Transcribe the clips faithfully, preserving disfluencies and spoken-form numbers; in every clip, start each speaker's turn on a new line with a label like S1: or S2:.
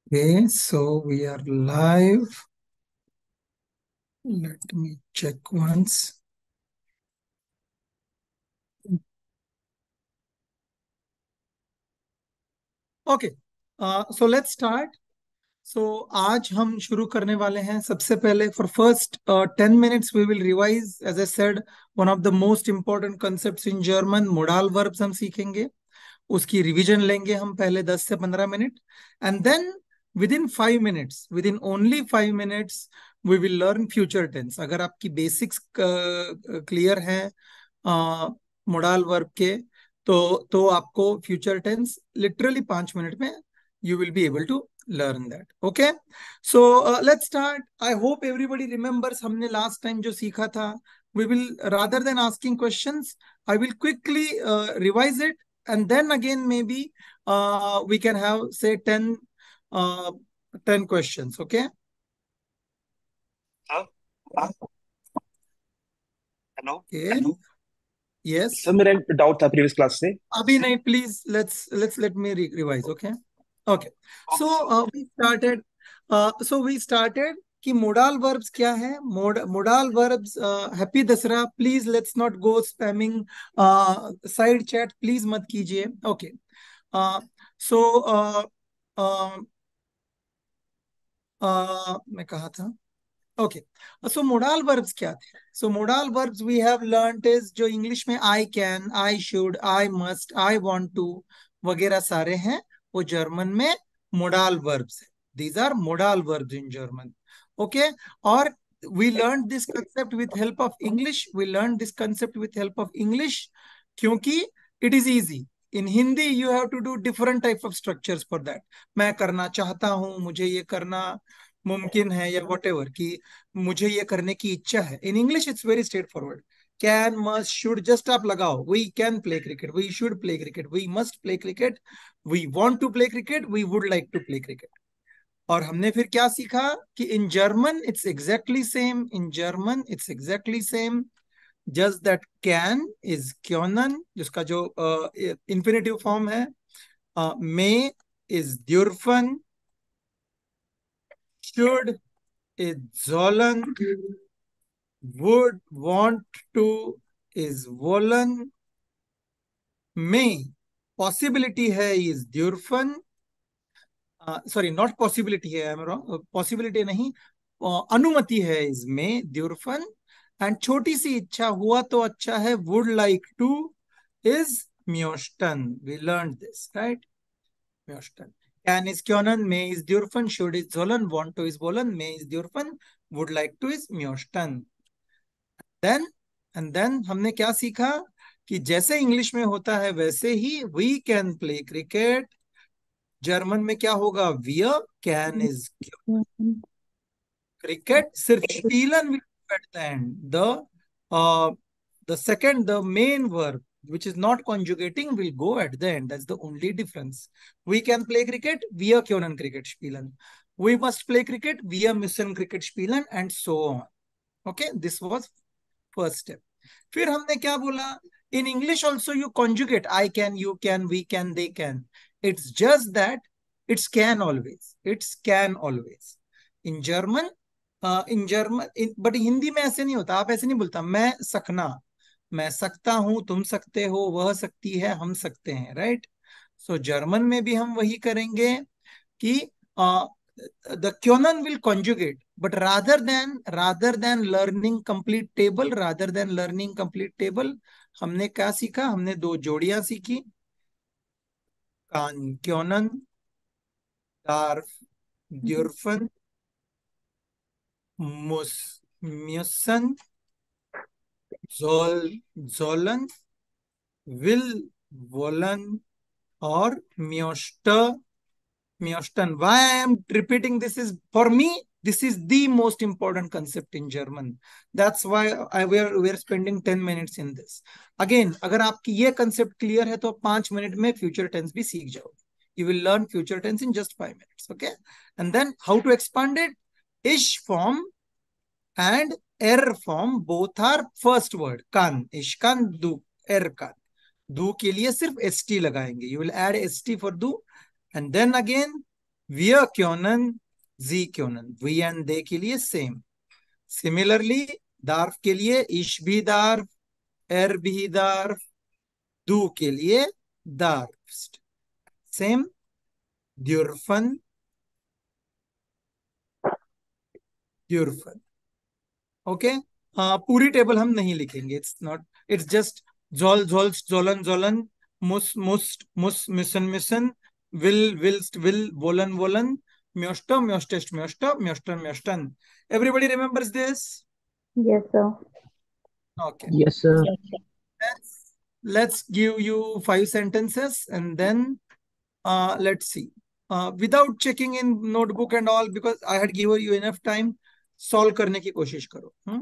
S1: Okay, so we are live. Let me check once. Okay, uh, so let's start. So आज हम शुरू करने वाले हैं. सबसे पहले for first uh, ten minutes we will revise, as I said, one of the most important concepts in German, modal verbs हम सीखेंगे. उसकी रिवीजन लेंगे हम पहले दस से पंद्रह मिनट, and then within five minutes within only five minutes we will learn future tense. अगर आपकी बेसिक्स क्लियर है मोडाल वर्ब के, तो तो आपको फ्यूचर टेंस लिटरली पांच मिनट में you will be able to learn that. Okay, so let's start. I hope everybody remembers हमने लास्ट टाइम जो सीखा था. We will, rather than asking questions, I will quickly uh, revise it, and then again maybe uh, we can have say ten uh, ten questions. Okay.
S2: Hello
S1: Okay.
S2: Hello
S1: Yes.
S2: Sir, मेरा एक doubt था previous class से.
S1: Abhi nahi, please let's let's let me re revise. Okay. Okay. So uh, we started. Uh, so we started कि modal verbs क्या है. Mode modal verbs. Happy Dussehra. Please let's not go spamming side chat, please मत कीजिए. Okay. सो मैं कहा था. Okay, so modal verbs क्या थे. So modal verbs we have learned is, जो इंग्लिश में I can, I should, I must, I want to वगैरह सारे हैं, वो जर्मन में मोडाल वर्ब्स है. These are modal verbs in German. Okay. और we learned this concept with help of English. We learned this concept with help of English क्योंकि it is easy. In Hindi you have to do different type of structures for that. मैं करना चाहता हूं, मुझे ये करना मुमकिन है, या वट एवर, कि मुझे ये करने की इच्छा है. In English it's very straightforward. Can, must, should, just आप लगाओ. We can play cricket, we should play cricket, we must play cricket, we want to play cricket, we would like to play cricket. और हमने फिर क्या सीखा कि in German it's exactly same. In German it's exactly same, just that can is क्योनन, जिसका जो infinitive uh, form है. मे इज द्यूरफन, should is sollen, would, want to is wollen, may possibility है is dürfen. Sorry, not possibility है, I am wrong. Possibility नहीं, uh, अनुमति है इज में द्यूरफन. एंड छोटी सी इच्छा, हुआ तो अच्छा है, वुड लाइक टू इज म्योस्टन. We learn this right. म्योस्टन. कैन इज क्योनन, मे इज द्यूरफन, शुड इज जोलन, वांट टू इज बोलन, मे इज द्यूरफन, वुड लाइक टू इज म्योस्टन. देन एंड देन हमने क्या सीखा कि जैसे इंग्लिश में होता है वैसे ही we can play cricket. German में क्या होगा, वियर कैन इज cricket. Sirf spielen will go at the end. The uh, the second, the main verb, which is not conjugating, will go at the end. That's the only difference. We can play cricket, wir können Cricket spielen. We must play cricket, wir müssen Cricket spielen, and so on. Okay, this was first step. फिर हमने क्या बोला, in English also you conjugate I can, you can, we can, they can. It's just that it's can always. It's can always. In German, in German, but Hindi में ऐसे नहीं होता. आप ऐसे नहीं बोलता मैं सकना, मैं सकता हूं, तुम सकते हो, वह सकती है, हम सकते हैं. राइट. सो जर्मन में भी हम वही करेंगे कि द क्योनन will conjugate, but rather than rather than learning complete table rather than learning complete table हमने क्या सीखा, हमने दो जोड़ियां सीखी. कान क्योनन, दार्फ द्यूरफन, मुस म्यूसन, जोल जोलन, विल वोलन, और म्योस्ट म्योस्टन. Why I am repeating this is, for me this is the most important concept in German. That's why I we are we are spending ten minutes in this. Again, अगर आपकी ये concept clear है तो पांच minute में future tense भी सीख जाओगे. You will learn future tense in just five minutes. Okay, and then how to expand it. Ish form and er form both are first word. Kan, ishkan, du, er kan. Du के लिए सिर्फ st लगाएंगे. You will add st for du, and then again Wir können, sie können. We and they के लिए same. Similarly darf के लिए ich भी darf, er भी darf, du के लिए darfst. Same. dürfen, dürfen. Okay. हाँ, पूरी टेबल हम नहीं लिखेंगे. इट्स नॉट, इट्स जस्ट जोल जोल जोलन जोलन, मुस मुस्ट मुस मिसन मिसन, विल विल्स्ट विल, वोलन वोलन, म्योस्ट म्योस्टेस्ट म्योस्ट, म्योस्टन म्योस्टन. Everybody remembers this?
S3: Yes, sir.
S1: Okay.
S4: Yes, sir.
S1: Let's, let's give you five sentences and then uh, let's see. Uh, without checking in notebook and all, because I had given you enough time, solve करने की कोशिश करो. hmm?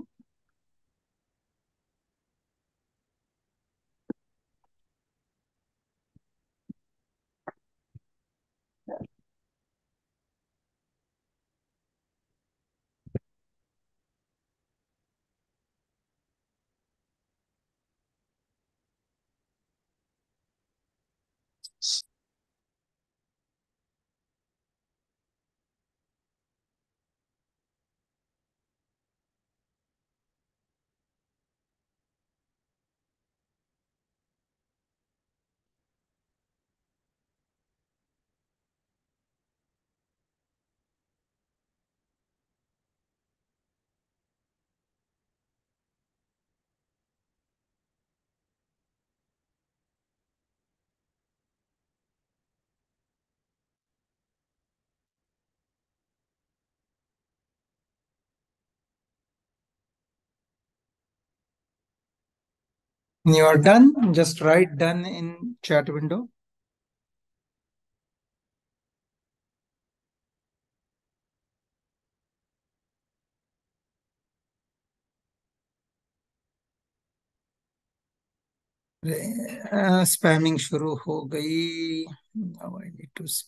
S1: You are done. Just write done in chat window. Spamming शुरू हो गई. Now I need to.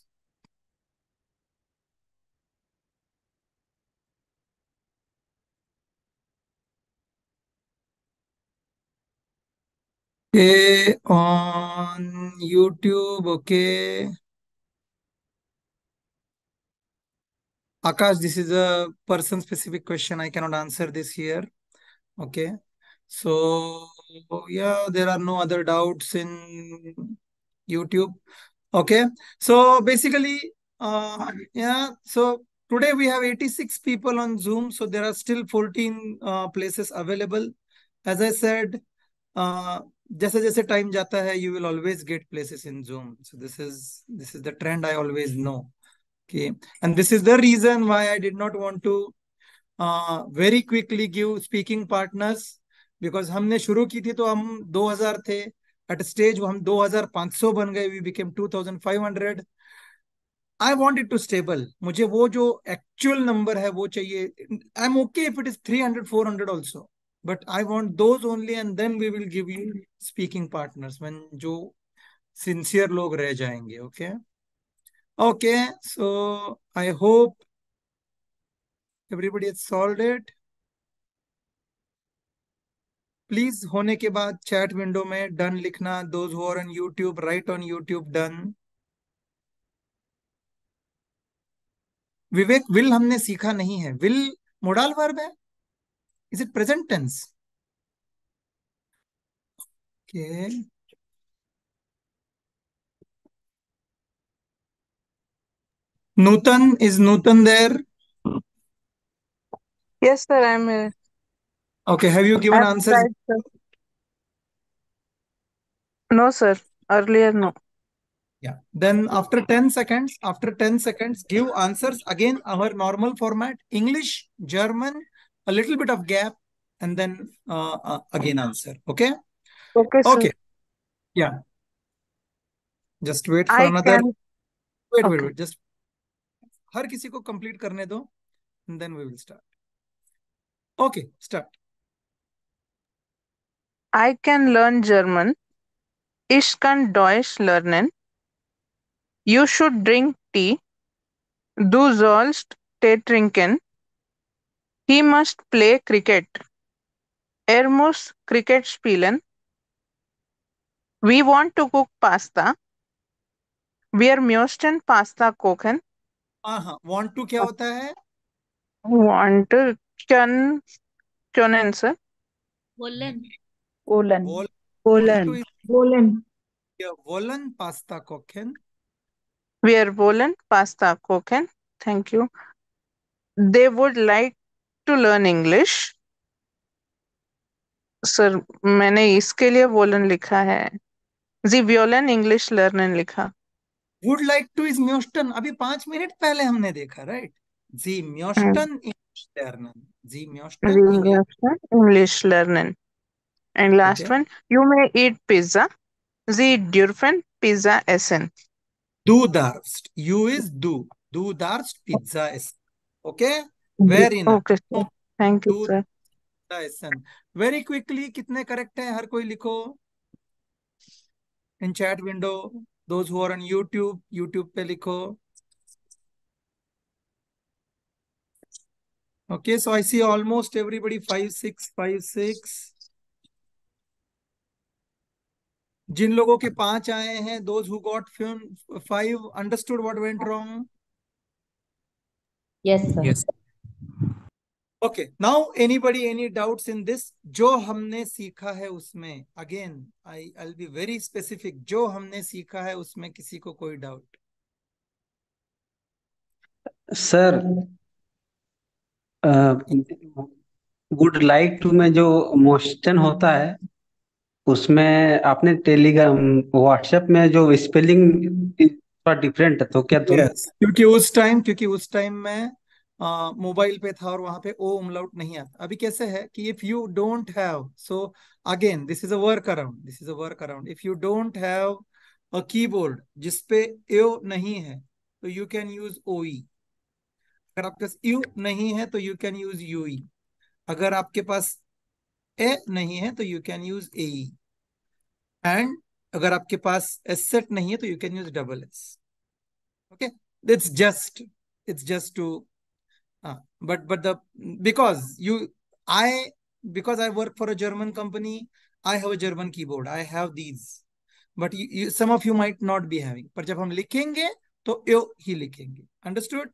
S1: Okay, on YouTube. Okay. Akash, this is a person specific question. I cannot answer this here. Okay. So, yeah, there are no other doubts in YouTube. Okay. So, basically, uh, yeah. So, today we have eighty-six people on Zoom. So, there are still fourteen uh, places available. As I said, uh, जैसे जैसे time जाता है, you will always get places in Zoom. So, this is this is the trend I always know. Okay. And this is the reason why I did not want to uh, very quickly give speaking partners, because हमने शुरू की थी तो हम दो हज़ार थे. At a stage वो हम दो हज़ार पाँच सौ बन गए. We became two thousand five hundred. I want it to stable. मुझे वो जो actual number है वो चाहिए. I'm okay if it is three hundred, four hundred also. But I want those only, and then we will give you speaking partners when जो sincere लोग रह जाएंगे. Okay. Okay. So I hope everybody has solved it. Please होने के बाद chat window में done लिखना. Those who are on YouTube, right on YouTube done. Vivek, will हमने सीखा नहीं है. विल मोडाल वर्ब है. Is it present tense? Okay. Nutan, is Nutan there?
S5: Yes, sir, I'm here.
S1: Okay, have you given
S5: I've
S1: answers?
S5: tried, sir. No, sir. Earlier, no.
S1: Yeah. Then after ten seconds, after ten seconds, give answers again, our normal format: English, German, a little bit of gap, and then uh, uh, again answer. Okay?
S5: Okay, sir.
S1: Okay. Yeah. Just wait for
S5: I
S1: another.
S5: can.
S1: Wait, wait,
S5: Okay.
S1: wait. Just हर किसी को complete करने दो, and then we will start. Okay, start.
S5: I can learn German. Ich kann Deutsch lernen. You should drink tea. Du sollst Tee trinken. He must play cricket. Er muss Cricket spielen. We want to cook pasta. Wir möchten Pasta kochen.
S1: हाँ हाँ, want to क्या होता है?
S5: Want can can sir.
S3: वोलन
S4: Polen.
S1: वॉल want to
S4: Polen.
S1: Is
S4: Polen.
S1: वॉलन पास्ता कोकेन.
S5: वी आर बोलन पास्ता कोकेन। Thank you. They would like to learn English. Sir मैंने इसके लिए वोलन लिखा है। जी वियोलन इंग्लिश लर्नन लिखा।
S1: वुड लाइक टू इज म्योस्टन, अभी पांच मिनट पहले हमने देखा, राइट? जी म्योस्टन इंग्लिश लर्नन. जी म्योस्टन इंग्लिश.
S5: इंग्लिश लर्नन। एंड
S1: ठीक
S5: लास्ट
S1: है.
S5: One, you may eat pizza. जी ड्यूरफन पिज्जा एसन।
S1: Du darfst. You is du. Du darfst Pizza essen. Okay? Very nice.
S5: Okay sir, thank you
S1: Du
S5: sir.
S1: Pizza essen. Very quickly, कितने करेक्ट हैं? हर कोई लिखो in chat window. Those who are on YouTube, YouTube पे लिखो. Okay, so I see almost everybody five, six, five, six. जिन लोगों के पांच आए हैं, those who got five, understood what went wrong?
S4: Yes, sir.
S2: Yes.
S1: Okay, now anybody any doubts in this? जो हमने सीखा है उसमें, again I I'll be very specific. जो हमने सीखा है उसमें किसी को कोई doubt?
S6: Sir would like to में जो मोशन होता है उसमें आपने टेलीग्राम व्हाट्सएप में जो स्पेलिंग थोड़ा डिफरेंट है, तो क्या दोनों?
S1: Yes. क्योंकि उस टाइम क्योंकि उस टाइम में मोबाइल पे था और वहां पे ओ umlaut नहीं आता. अभी कैसे है कि if you don't have, so again this is a workaround, this is a workaround. If you don't have a keyboard जिसपे ओ नहीं है तो यू कैन यूज ओई. अगर आपके पास यू नहीं है तो यू कैन यूज यूई. अगर आपके पास ए नहीं है तो you can use AE. And अगर आपके पास एस सेट नहीं है तो you can use double S. Okay, it's just it's just to uh, but but the because you I because I work for a German company, I have a German keyboard, I have these, but you, you, some of you might not be having. पर जब हम लिखेंगे तो यो ही लिखेंगे. Understood?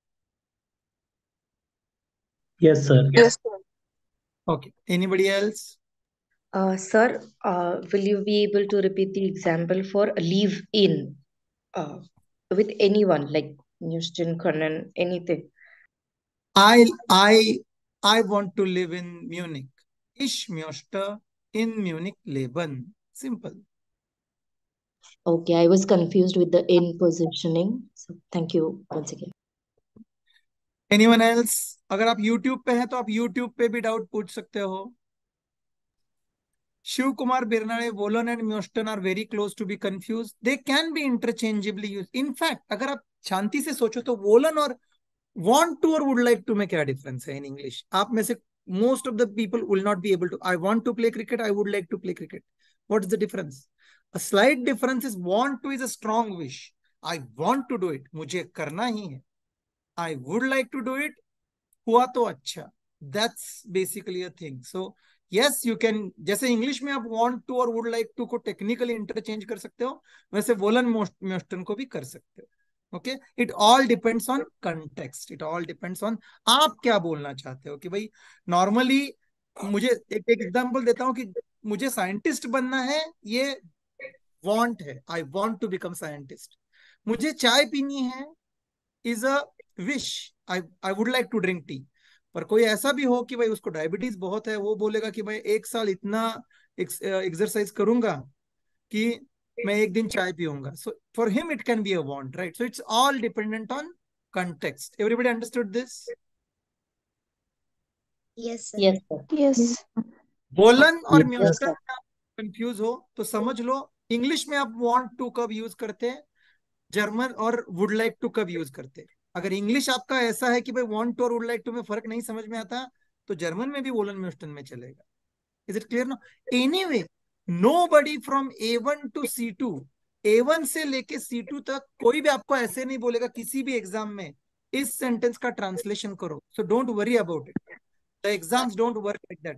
S7: Yes, sir.
S5: Yes
S1: Okay, anybody else?
S8: Uh, sir, uh, will you be able to repeat the example for live in uh, with anyone like Houston, Conan, anything?
S1: I I I want to live in Munich. Ich möchte in Munich leben. Simple.
S8: Okay, I was confused with the in positioning. So thank you once again.
S1: Anyone else? अगर आप YouTube पे हैं तो आप YouTube पे भी doubt पूछ सकते हो. Shiv Kumar Birnale, Volan and Myosten are very close to be confused. They can be interchangeably used. In fact, अगर आप शांति से सोचो तो Volan और want to और would like to में क्या difference है in English? आप में से most of the people will not be able to. I want to play cricket. I would like to play cricket. What is the difference? A slight difference is want to is a strong wish. I want to do it. मुझे करना ही है. I would like to do it. हुआ तो अच्छा. That's basically a thing. So yes, you can. जैसे English में आप want to और would like to को टेक्निकली इंटरचेंज कर सकते हो, वैसे वोलन मोस्टन को भी कर सकते हो. Okay, it all depends on context. It all depends on आप क्या बोलना चाहते हो. कि भाई नॉर्मली मुझे एक एक एग्जांपल देता हूँ कि मुझे साइंटिस्ट बनना है, ये वांट है. I want to become scientist. मुझे चाय पीनी है is a wish. I I would like to drink tea. पर कोई ऐसा भी हो कि भाई उसको डायबिटीज बहुत है, वो बोलेगा कि भाई एक साल इतना एक्सरसाइज करूंगा कि मैं एक दिन चाय पीऊंगा. So for him it can be a want, right? So it's all dependent on context. Everybody understood this?
S3: Yes sir
S8: Yes, sir.
S5: Yes
S1: बोलन और
S7: Yes,
S1: म्योस्टन में आप कंफ्यूज हो तो समझ लो इंग्लिश में आप वांट टू कब यूज करते हैं, जर्मन और वुड लाइक टू कब यूज करते हैं. अगर इंग्लिश आपका ऐसा है कि भाई वांट टू और वुड लाइक टू में फर्क नहीं समझ में आता तो जर्मन में भी वोलन म्योस्टन में चलेगा. Is it clear no? Anyway, nobody from A one to C two, A one से लेके सी टू तक कोई भी आपको ऐसे नहीं बोलेगा किसी भी एग्जाम में इस सेंटेंस का ट्रांसलेशन करो. So don't worry about it. The exams don't work like that.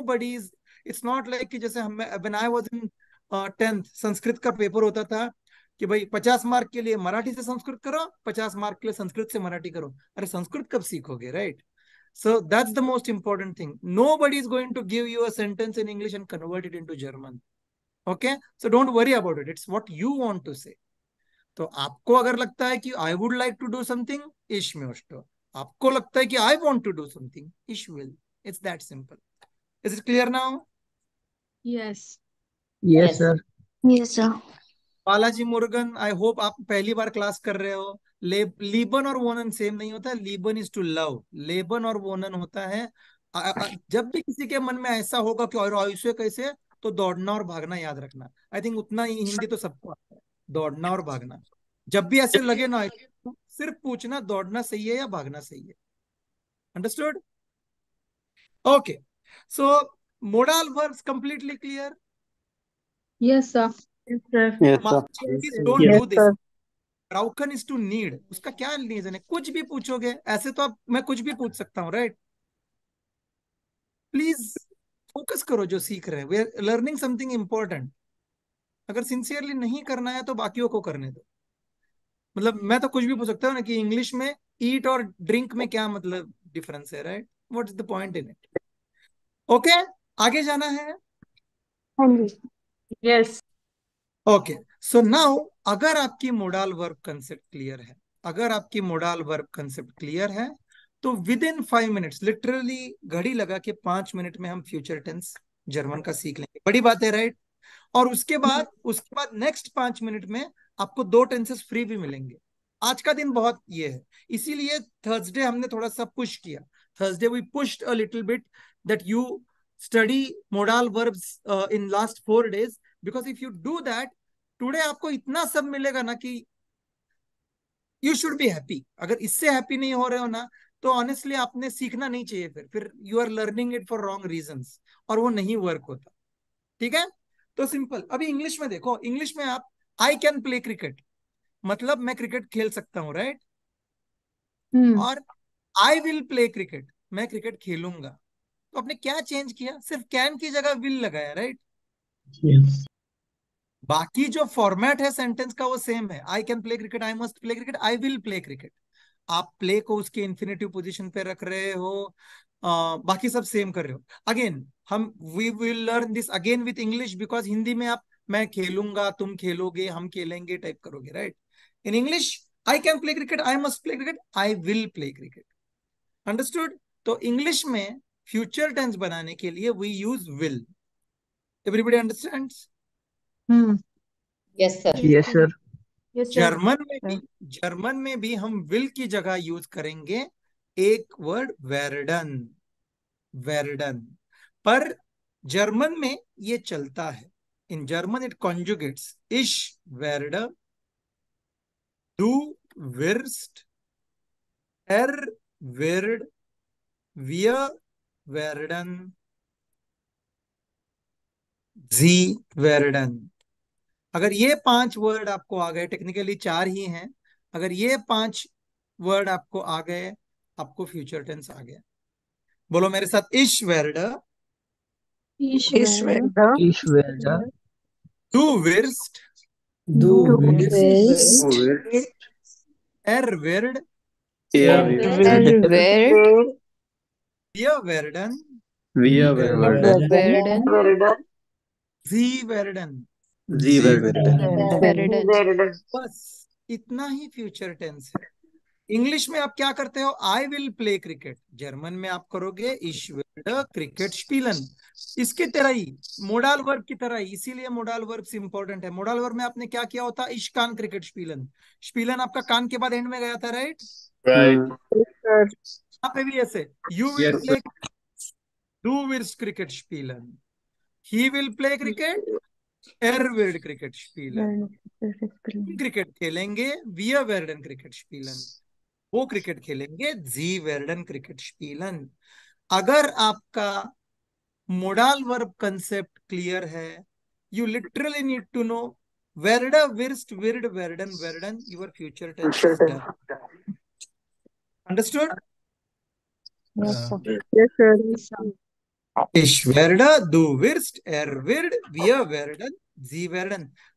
S1: Nobody's, it's not like कि जैसे हम when I was in uh, tenth Sanskrit का पेपर होता था कि भाई पचास मार्क के लिए मराठी से संस्कृत करो, पचास मार्क के लिए संस्कृत से मराठी करो। अरे संस्कृत कब सीखोगे, right? So that's the most important thing. Nobody is going to give you a sentence in English and convert it into German. Okay? So don't worry about it. It's what you want to say. तो आपको अगर लगता है कि I would like to do something, ich möchte. आपको लगता है कि I want to do something, ich will. It's that simple. Is it clear now?
S3: Yes.
S7: Yes, sir.
S3: Yes, sir.
S1: Balaji Murugan, I hope आप पहली बार क्लास कर रहे हो। ले, लीबन और वोनन सेम नहीं होता। लीबन इज टू लव, लेबन और वोनन होता है। आ, आ, जब भी किसी के मन में ऐसा होगा कि और ऐसे कैसे, तो दौड़ना और भागना याद रखना। आई थिंक उतना ही हिंदी तो सबको आता है, दौड़ना और भागना। जब भी ऐसे लगे ना, सिर्फ पूछना दौड़ना सही है या भागना सही है। Understood? Okay, so modal verbs completely clear?
S3: Yes, sir.
S5: Yes, sir.
S6: Yes, sir.
S1: Please don't
S7: Yes,
S1: do this.
S5: sir.
S1: ब्राउकन इज टू नीड, उसका क्या रीजन है? कुछ भी पूछोगे ऐसे तो आप, मैं कुछ भी पूछ सकता हूँ, राइट? प्लीज फोकस करो जो सीख रहे हैं। We are learning something important. अगर सिंसियरली नहीं करना है तो बाकियों को करने दो। मतलब मैं तो कुछ भी पूछ सकता हूँ ना कि इंग्लिश में ईट और ड्रिंक में क्या मतलब डिफरेंस है, right? What is the point in it? Okay, आगे जाना है।
S5: हाँ जी।
S3: Yes.
S1: ओके, सो नाउ अगर आपकी मोडाल वर्ब कंसेप्ट क्लियर है, अगर आपकी मोडाल वर्ब कंसेप्ट क्लियर है, तो within five minutes, literally घड़ी लगा के पांच मिनट में हम फ्यूचर टेंस जर्मन का सीख लेंगे। बड़ी बात है, राइट? और उसके बाद उसके बाद नेक्स्ट पांच मिनट में आपको दो टेंसेस फ्री भी मिलेंगे। आज का दिन बहुत ये है, इसीलिए थर्सडे हमने थोड़ा सा पुश किया। Thursday we pushed a little bit that you study modal verbs in last four days, because if you do that today आपको इतना सब मिलेगा ना कि यू शुड बी हैप्पी। अगर इससे हैप्पी नहीं हो रहे हो ना, तो ऑनेस्टली आपने सीखना नहीं चाहिए। फिर फिर you are learning it for wrong reasons और वो नहीं वर्क होता। ठीक है? तो सिंपल। अभी इंग्लिश में देखो, इंग्लिश में आप आई कैन प्ले क्रिकेट, मतलब मैं क्रिकेट खेल सकता हूं, राइट?
S3: Hmm.
S1: और आई विल प्ले क्रिकेट, मैं क्रिकेट खेलूंगा। तो आपने क्या चेंज किया? सिर्फ कैन की जगह विल लगाया, राइट?
S7: Yes.
S1: बाकी जो फॉर्मेट है सेंटेंस का वो सेम है। I can play cricket, I must play cricket, I will play cricket. आप प्ले को उसके इन्फिनेटिव पोजीशन पे रख रहे हो, आ, बाकी सब सेम कर रहे हो। अगेन हम we will learn this again with English, because Hindi में आप मैं खेलूंगा, तुम खेलोगे, हम खेलेंगे टाइप करोगे, right? In English I can play cricket, I must play cricket, I will play cricket. Understood? तो इंग्लिश में फ्यूचर टेंस बनाने के लिए we use will. Everybody understands?
S3: Hmm.
S8: Yes, sir.
S7: Yes, sir.
S3: Yes, sir.
S1: German में भी German में भी हम विल की जगह यूज करेंगे एक वर्ड वेर्डन, वेर्डन। पर जर्मन में ये चलता है। इन जर्मन इट कॉन्जुगेट्स इश वेर्ड, डू विर्स्ट, एर वेर्ड, wir werden, sie werden। अगर ये पांच वर्ड आपको आ गए, टेक्निकली चार ही हैं, अगर ये पांच वर्ड आपको आ गए, आपको फ्यूचर टेंस आ गया। बोलो मेरे साथ, इश वेर्ड,
S3: Ich
S5: Ich
S3: werde.
S5: werde.
S7: Ich werde.
S1: du wirst,
S7: Du
S5: Du
S7: willst.
S5: willst.
S1: er wird,
S6: Er
S3: Er
S6: wird.
S3: wird.
S5: Er wird.
S1: wir werden,
S6: Wir
S7: Wir
S6: werden.
S3: Werden.
S5: Werden.
S1: sie werden।
S6: Sie werden.
S3: Werden.
S1: बस इतना ही future tense है। English में आप क्या करते हो? I will play cricket. German में आप करोगे इश विल क्रिकेट स्पीलन। इसके तरह ही मोडाल वर्ब की तरह ही, इसीलिए मोडाल वर्ब्स इंपॉर्टेंट है। मोडाल वर्ब में आपने क्या किया होता? इश कान क्रिकेट स्पीलन। स्पीलन आपका कान के बाद एंड में गया था, राइट?
S6: Right.
S5: Sir.
S1: यहाँ पे भी ऐसे, यू विल
S6: Yes,
S1: प्ले, डू विल्स क्रिकेट स्पीलन, ही विल प्ले क्रिकेट, एर विल्ड क्रिकेट स्पीलन। क्रिकेट खेलेंगे, wir werden क्रिकेट स्पीलन। वो क्रिकेट खेलेंगे, जी वेर्डन क्रिकेट स्पीलन। अगर आपका मोडाल वर्ब कंसेप्ट क्लियर है, you literally need to know वेर्डा, विर्स्ट, विर्ड, वेर्डन, वेर्डन, your future tense is done. Understood?
S3: Yes, sir.
S5: Yes, sir.
S3: Yes, sir.
S1: Ich werde, du wirst, er wird, wir werden, sie werden।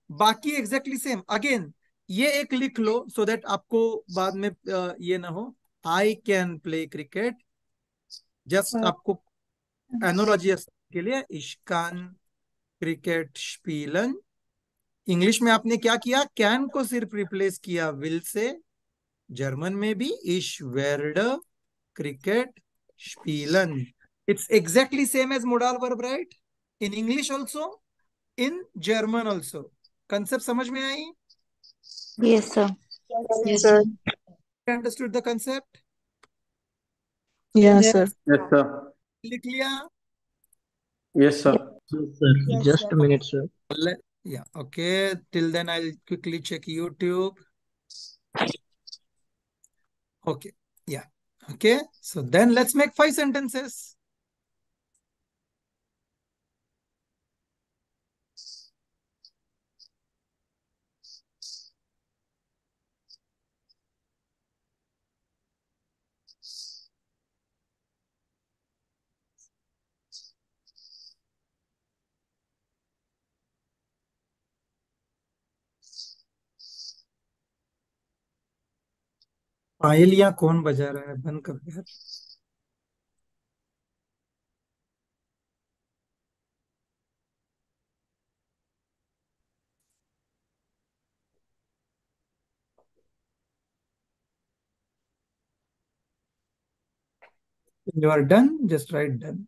S1: बाकी exactly same again, ये एक लिख लो सो दैट आपको बाद में अ, ये ना हो। I can play cricket, just आपको एनोलॉजी के लिए, इश्कान क्रिकेट स्पीलन। इंग्लिश में आपने क्या किया, कैन को सिर्फ रिप्लेस किया विल से। जर्मन में भी इश वेर्ड क्रिकेट स्पीलन, it's exactly same as modal verb, right? In English also, in German also. Concept समझ में आई?
S3: Yes, sir.
S5: Yes, sir.
S1: Understood the concept?
S5: Yeah,
S3: Yes.
S5: sir.
S6: Yes, sir.
S1: लिख लिया?
S6: Yes, sir.
S7: Yes, sir.
S3: Yes,
S7: Just
S3: sir.
S7: a minute, sir.
S1: Le- yeah, okay, till then I'll quickly check YouTube. Okay, yeah, okay, so then let's make five sentences. पायलियां कौन बजा रहा है, बंद कर यार। When you are done, just write done.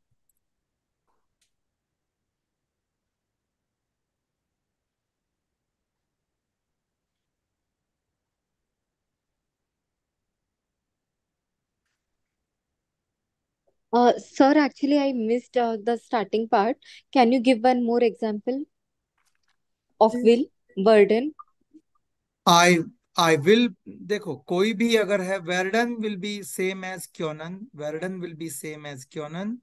S3: Uh, sir, actually, I missed uh, the starting part. Can you give one more example of will, burden?
S1: I I will, देखो कोई भी अगर है, वेर्डन will be same as क्योनन, वेर्डन will be same as क्योनन.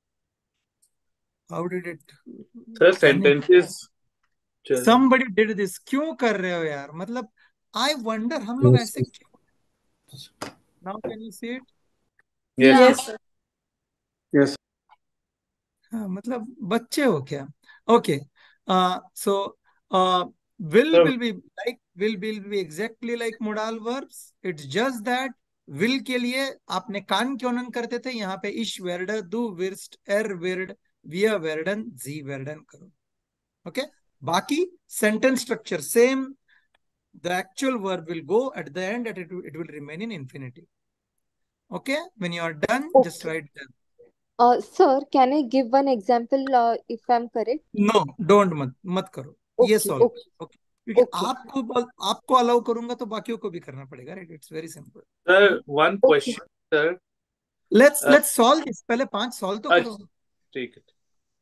S1: How did it?
S2: Sir sentences
S1: Somebody did this. क्यों कर रहे हो यार, मतलब I wonder हम लोग
S7: Yes,
S1: ऐसे
S7: sir.
S1: क्यों? Now can you see it?
S2: Yes
S5: Yes, sir.
S6: Yes.
S1: हाँ, मतलब बच्चे हो क्या? Okay, so will
S2: sir
S1: will be like will will be exactly like modal verbs. It's just that will के लिए आपने कान क्यों करते थे, यहाँ पे इश वेर्ड दू विर्स्ट एर विर्ड विया वेर्डन जी वेर्डन करो. ओके, बाकी sentence structure same. The actual verb will go at the end and it, will- it will remain in infinitive. Okay, when you are done, just
S3: Okay.
S1: write done.
S3: Uh, sir, can I give one example uh, if I'm correct?
S1: No, don't मत मत करो, ये
S3: Okay,
S1: solve.
S3: okay,
S1: okay, क्योंकि
S3: okay,
S1: आपको बल- आपको allow करूंगा तो बाकियों को भी करना पड़ेगा, right? It's very simple.
S2: Sir one
S3: okay.
S2: Question sir.
S1: Let's let's solve this, पहले पांच सॉल्व तो करो.
S2: ठीक है.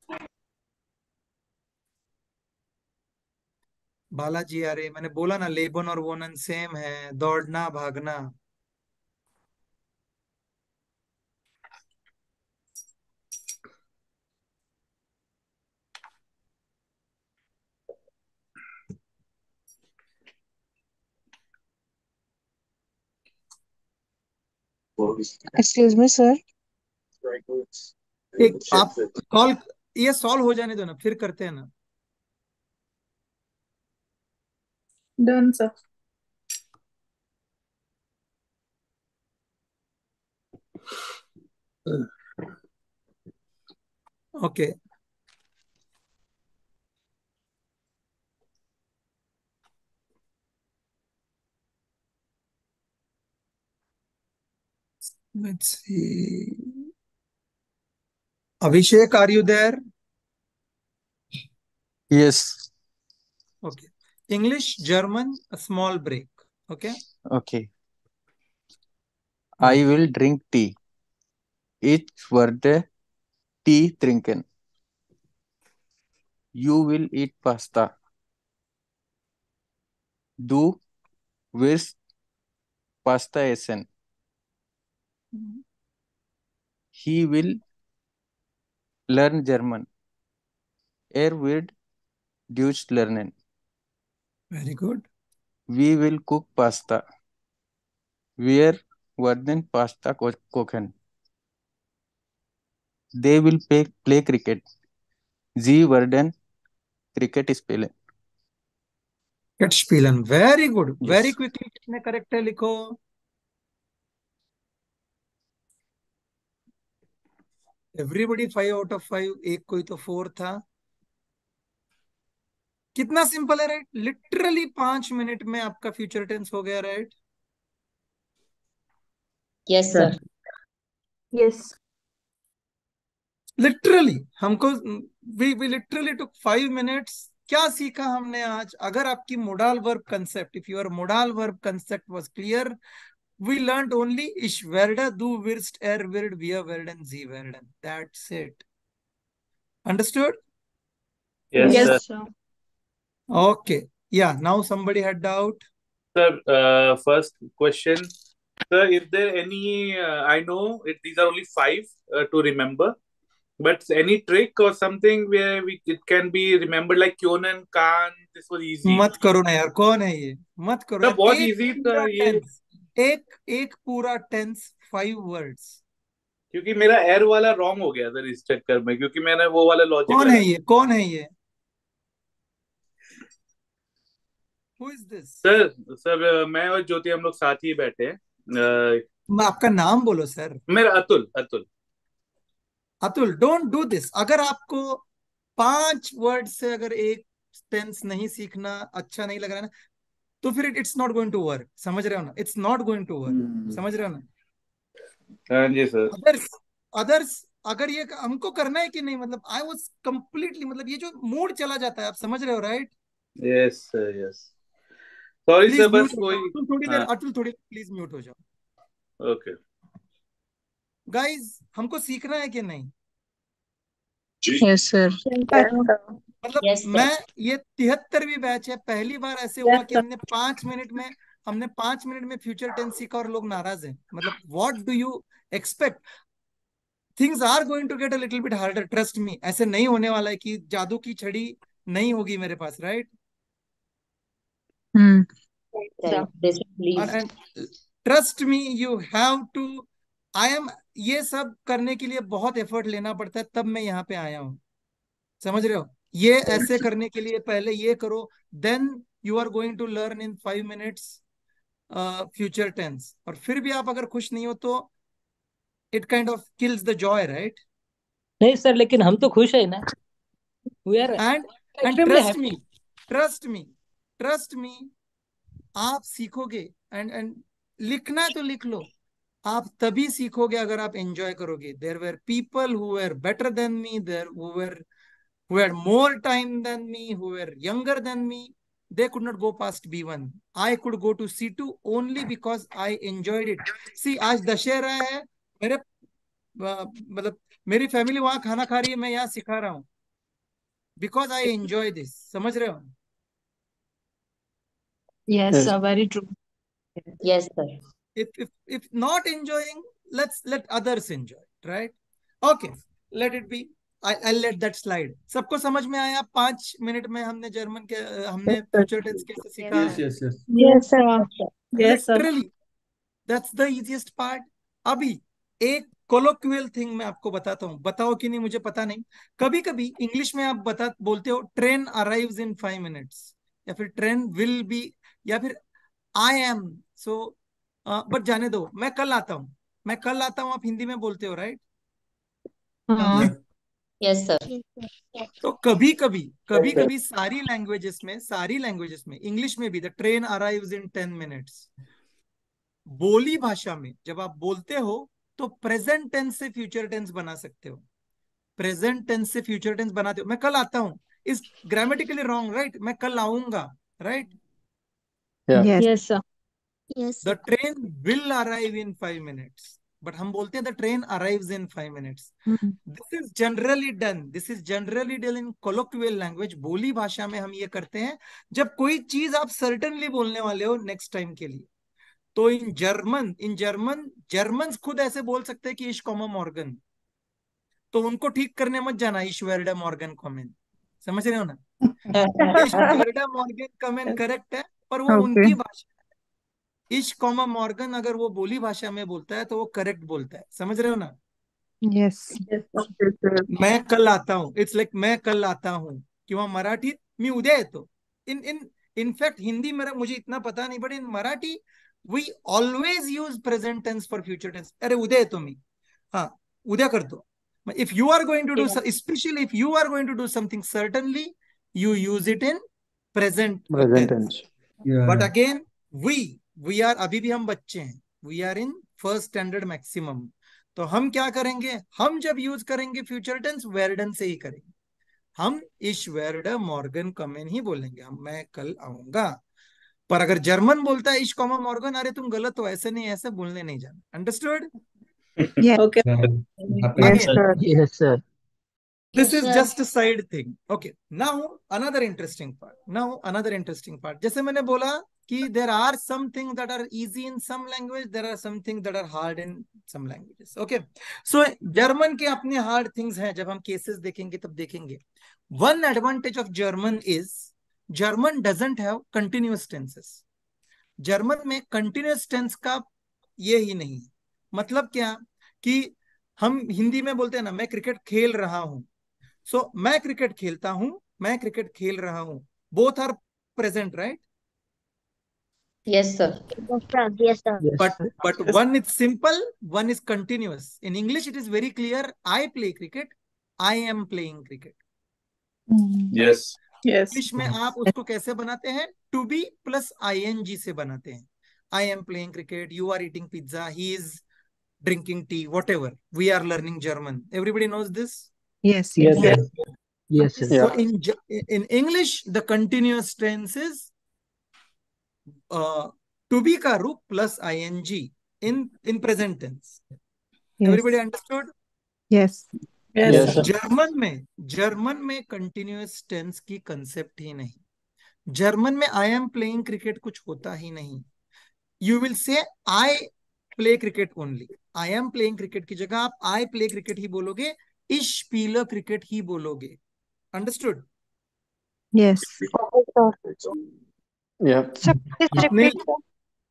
S1: बालाजी, अरे मैंने बोला ना, लेबन और वोनन सेम है, दौड़ना भागना.
S5: Excuse me, sir.
S1: एक आप कॉल, ये सॉल्व हो जाने दो ना, फिर करते हैं ना.
S5: Done, sir.
S1: Okay, let's see. Abhishek, are you there?
S4: Yes.
S1: Okay. English, German, a small break. Okay.
S4: Okay. I will drink tea. Each word tea trinken. You will eat pasta. Du wirst Pasta essen. He will learn German. Er wird Deutsch lernen.
S1: Very good.
S4: We will cook pasta. Wir werden Pasta ko- kochen. They will play, play cricket. Sie werden Cricket spielen.
S1: गेट स्पीलन, very good, very
S4: Yes.
S1: Quickly कितने correct है लिखो। Everybody five out of five, एक कोई तो four था। कितना सिंपल है राइट, लिटरली पांच मिनट में आपका फ्यूचर टेंस हो गया right.
S8: Yes, sir.
S7: Yes.
S1: Literally हमको we we literally took five minutes. क्या सीखा हमने आज? अगर आपकी modal verb concept, if your modal verb concept was clear, we learned only इश वेर्डा, दू विर्स्ट, एर विर्ड, वियर वेर्डन, जी वेर्डन, that's it. Understood?
S2: Yes,
S7: Yes,
S2: sir.
S7: sir.
S1: Okay. Yeah, now somebody had doubt.
S2: Sir, uh, first question. Sir, is there any, uh, I know it, these are only five uh, to remember, but any trick or something where we it can be remembered like Kyonan, Khan, this was easy.
S1: मत करो ना यार, कौन है ये? मत करो
S2: Sir,
S1: यार।
S2: बहुत
S1: एक
S2: easy
S1: पूरा
S2: था ये,
S1: टेंस, एक एक पूरा टेंस, फाइव वर्ड्स।
S2: क्योंकि मेरा एर वाला रॉन्ग हो गया सर इस चक्कर में, क्योंकि मैंने वो वाला लॉजिक
S1: कौन है
S2: लगा।
S1: ये? कौन है ये? Who is this?
S2: Sir sir मैं और ज्योति हम लोग साथ ही बैठे हैं। अ,
S1: मैं आपका नाम बोलो सर।
S2: मेरा Atul Atul
S1: Atul, don't do this. अगर आपको पांच वर्ड से अगर एक टेंस नहीं सीखना, अच्छा नहीं लग रहा है ना, तो फिर it's not going to work. समझ रहे हो ना? It's not going to work. समझ रहे हो ना?
S2: हाँ जी सर।
S1: अदर्स अदर्स अगर ये हमको करना है कि नहीं, मतलब आई वाज कंप्लीटली, मतलब ये जो मूड चला जाता है, आप समझ रहे हो right?
S2: Yes sir yes. Sorry sir,
S1: please mute
S2: बस
S1: हो जाओ
S2: वही।
S1: अतुल, थोड़ी देर।
S2: हाँ
S1: अतुल थोड़ी प्लीज म्यूट हो जाओ।
S2: ओके।
S1: गाइस, हमको सीखना है कि नहीं?
S5: Yes, sir.
S1: मतलब
S8: Yes, sir.
S1: मैं, ये तिहत्तरवीं बैच है, पहली बार ऐसे हुआ कि हमने पांच मिनट में हमने पांच मिनट में फ्यूचर टेंस सीखा और लोग नाराज हैं। मतलब what do you expect? Things are going to get a little bit harder, trust me. ऐसे नहीं होने वाला है कि जादू की छड़ी नहीं होगी मेरे पास, right?
S5: Hmm.
S8: Right. This is please.
S1: And trust me, you have to. I am, ये सब करने के लिए बहुत एफर्ट लेना पड़ता है, तब मैं यहाँ पे आया हूँ। समझ रहे हो? ये ऐसे करने के लिए पहले ये करो, then you are going to learn in five minutes future tense. और फिर भी आप अगर खुश नहीं हो तो it kind of kills the joy, right?
S9: नहीं सर, लेकिन हम तो खुश है ना। We are
S1: and and
S9: extremely
S1: trust
S9: happy.
S1: Me, trust me, trust me, आप सीखोगे। एंड एंड लिखना है तो लिख लो। आप तभी सीखोगे अगर आप एंजॉय करोगे। There were people who were better than me, there who were who had more time than me, who were younger than me. They could not go past B one. I could go to C two only because I enjoyed it. See, आज दशहरा है, मेरे अ, मतलब मेरी family वहां खाना खा रही है, मैं यहाँ सिखा रहा हूँ, बिकॉज आई एंजॉय दिस। समझ रहे हो?
S7: Yes,
S4: Yes.
S7: sir. Very true.
S8: Yes, sir.
S1: if if if not enjoying, let's let others enjoy, right? Okay, let it be. I, I'll let that slide. सबको समझ में आया? पांच मिनट में हमने जर्मन के हमने फ्यूचर टेंस कैसे सीखा?
S7: Yes,
S6: yes, yes.
S7: Yes, sir. Yes, sir.
S1: Literally that's the easiest part. अभी एक कोलोक्वियल थिंग मैं आपको बताता हूँ, बताओ कि नहीं मुझे पता नहीं। कभी कभी इंग्लिश में आप बता बोलते हो train arrives in five minutes, या फिर ट्रेन विल बी, या फिर आई एम सो, बट जाने दो, मैं कल आता हूँ, मैं कल आता हूँ, आप हिंदी में बोलते हो राइट?
S7: हाँ।
S6: Yeah.
S8: Yes, sir.
S1: तो कभी कभी कभी कभी सारी लैंग्वेजेस में सारी लैंग्वेजेस में इंग्लिश में भी the train arrives in ten minutes. बोली भाषा में जब आप बोलते हो तो प्रेजेंट टेंस से फ्यूचर टेंस बना सकते हो। प्रेजेंट टेंस से फ्यूचर टेंस बनाते हो, मैं कल आता हूँ, इस ग्रामेटिकली रॉन्ग राइट? मैं कल आऊंगा, right?
S4: Yeah.
S5: Yes.
S7: Yes, sir. Yes,
S1: the
S7: sir.
S1: Train will arrive in five minutes, but हम बोलते हैं the train arrives in five minutes.
S5: Hmm.
S1: This is generally done this is generally done in colloquial language. बोली भाषा में हम ये करते हैं जब कोई चीज आप सर्टेनली बोलने वाले हो नेक्स्ट टाइम के लिए। तो in German in German German खुद ऐसे बोल सकते हैं कि इश कॉमा मॉर्गन, तो उनको ठीक करने मत जाना, इश वेर्डा मॉर्गन कॉमेन। समझ रहे हो ना? इश वेर्डा मॉर्गन कॉमेन करेक्ट है, पर वो
S5: Okay.
S1: उनकी भाषा। इश कॉमा मॉर्गन अगर वो बोली भाषा में बोलता है तो वो करेक्ट बोलता है। समझ रहे हो ना?
S5: Yes. Okay, sir.
S1: मैं कल आता हूँ, इट्स लाइक मैं कल आता हूँ, किंवा मराठीत मी उद्या येतो। इन इन इनफैक्ट हिंदी में मुझे इतना पता नहीं, but in Marathi we always use present tense for future tense. अरे उद्या येतो मी, हाँ उद्या करतो. If you are going to do, so, especially if you are going to do something, certainly you use it in present
S6: present
S1: tense.
S6: Tense.
S1: But again, we we are, अभी भी हम बच्चे हैं, we are in first standard maximum. तो हम क्या करेंगे, हम जब यूज करेंगे फ्यूचर टेंस वेर्डन से ही करेंगे. हम इश वेर्डे मॉर्गन कमेन ही बोलेंगे, हम मैं कल आऊंगा. पर अगर जर्मन बोलता है इश कॉमा मॉर्गन, अरे तुम गलत हो, ऐसे नहीं, ऐसे बोलने नहीं जाना. Understood?
S5: Yes,
S7: Okay.
S5: yes,
S1: Again,
S5: sir.
S9: Yes, sir.
S1: this
S7: Yes,
S1: is
S7: sir.
S1: just a side thing. Okay, now another interesting part. Now another interesting part. जैसे मैंने बोला कि there are some things that are easy in some language, there are some things that are hard in some languages. Okay, so German के अपने hard things हैं, जब हम cases देखेंगे तब देखेंगे. One advantage of German is German doesn't have continuous tenses. German में continuous tense का ये ही नहीं है. मतलब क्या कि हम हिंदी में बोलते हैं ना, मैं क्रिकेट खेल रहा हूं. सो so, मैं क्रिकेट खेलता हूं, मैं क्रिकेट खेल रहा हूं, both are present, right?
S8: Yes, sir.
S7: Yes, sir. Yes, sir.
S9: Yes,
S1: But
S9: sir.
S1: but one is simple, one is continuous. In English, it is very clear. I play cricket. I am playing cricket.
S2: Yes.
S5: Yes.
S1: English में आप उसको कैसे बनाते हैं? To be plus I N G से बनाते हैं. I am playing cricket, you are eating pizza, he is drinking tea, whatever. We are learning German. Everybody knows this.
S5: Yes,
S9: Yes,
S5: yes.
S9: sir. Yes, sir.
S1: So in Ge- in English, the continuous tense is uh, to be का रूप plus ing in in present tense.
S5: Yes.
S1: Everybody understood?
S5: Yes.
S9: Yes,
S5: Yes.
S9: sir.
S1: German में German में continuous tense की concept ही नहीं. German में आई am playing cricket कुछ होता ही नहीं. You will say I play cricket only. I am playing cricket की जगह आप आई प्ले क्रिकेट ही बोलोगे, इश स्पील क्रिकेट ही बोलोगे. Understood?
S5: Yes.
S6: Yeah.
S5: Sir, please
S1: आपने
S5: repeat, sir.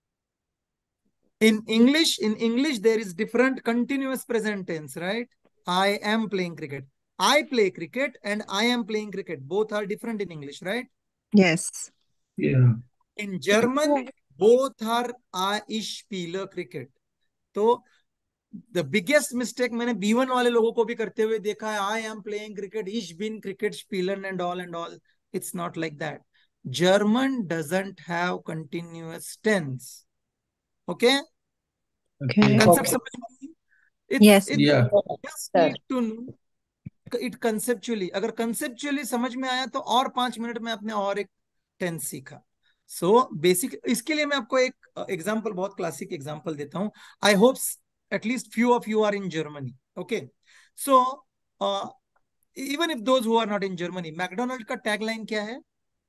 S1: in English, in English there is different continuous present tense, right? I am playing cricket, I play cricket, and I am playing cricket. Both are different in English, right?
S5: Yes.
S6: Yeah.
S1: In German, both are I spiele cricket. तो the biggest mistake मैंने B one वाले लोगों को भी करते हुए देखा है. I am playing cricket, ich bin cricket spielen and all and all. It's not like that. German doesn't have continuous tense. Okay?
S5: Okay.
S1: Concept समझ में आई? It's,
S5: Yes.
S1: it's
S6: Yeah.
S1: just need to know it conceptually. अगर conceptually समझ में आया तो और पांच minute में आपने और एक टेंस सीखा. सो बेसिक, इसके लिए मैं आपको एक एग्जांपल, बहुत क्लासिक एग्जांपल देता हूं. I hope at least few of you are in Germany. Okay, so even if those who are not in Germany, McDonald का टैगलाइन क्या है?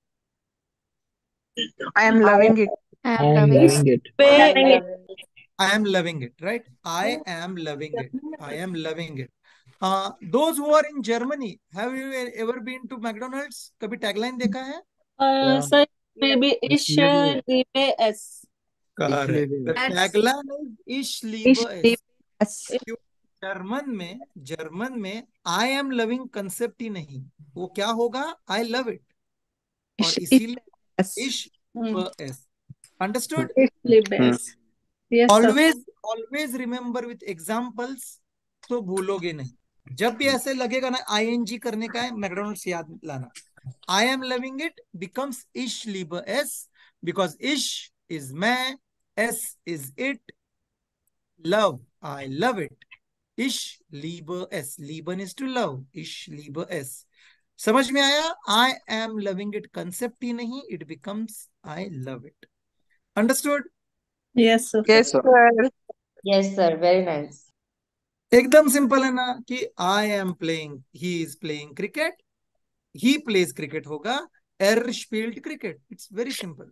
S5: I am loving it.
S3: I
S9: I
S3: am
S9: am
S3: loving
S9: loving it.
S7: Pay.
S1: I am loving it, right? I am loving it. I am loving it. Uh, those who are in Germany, have you ever been to McDonald's? कभी tagline देखा है?
S7: Uh, sir, maybe ich
S9: liebe-
S7: liebe es.
S1: Correct.
S9: liebe
S1: The
S7: es.
S1: tagline is Ich
S5: Ich
S1: liebe es.
S5: liebe es.
S1: German में German में I am loving concept ही नहीं. वो क्या होगा? I love it. और
S5: Ich
S1: इसीलिए
S5: es.
S1: Ich
S7: Hmm.
S1: liebe es. Understood?
S7: Ich liebe es. Yes, sir.
S1: Always always remember with examples, तो भूलोगे नहीं. जब भी ऐसे लगेगा ना आईएनजी करने का है, मैकडोनल्ड्स याद लाना. I am loving it becomes ich liebe es, because ich is मैं, es is it, love, I love it. Ich liebe es. Lieben is to love. Ich liebe es. समझ में आया? I am loving it concept ही नहीं, it becomes I love it. Understood?
S7: Yes, sir.
S5: Yes, sir.
S8: Yes, sir. Very nice.
S1: एकदम simple है ना कि I am playing, he is playing cricket, he plays cricket होगा, er spielt cricket. It's very simple.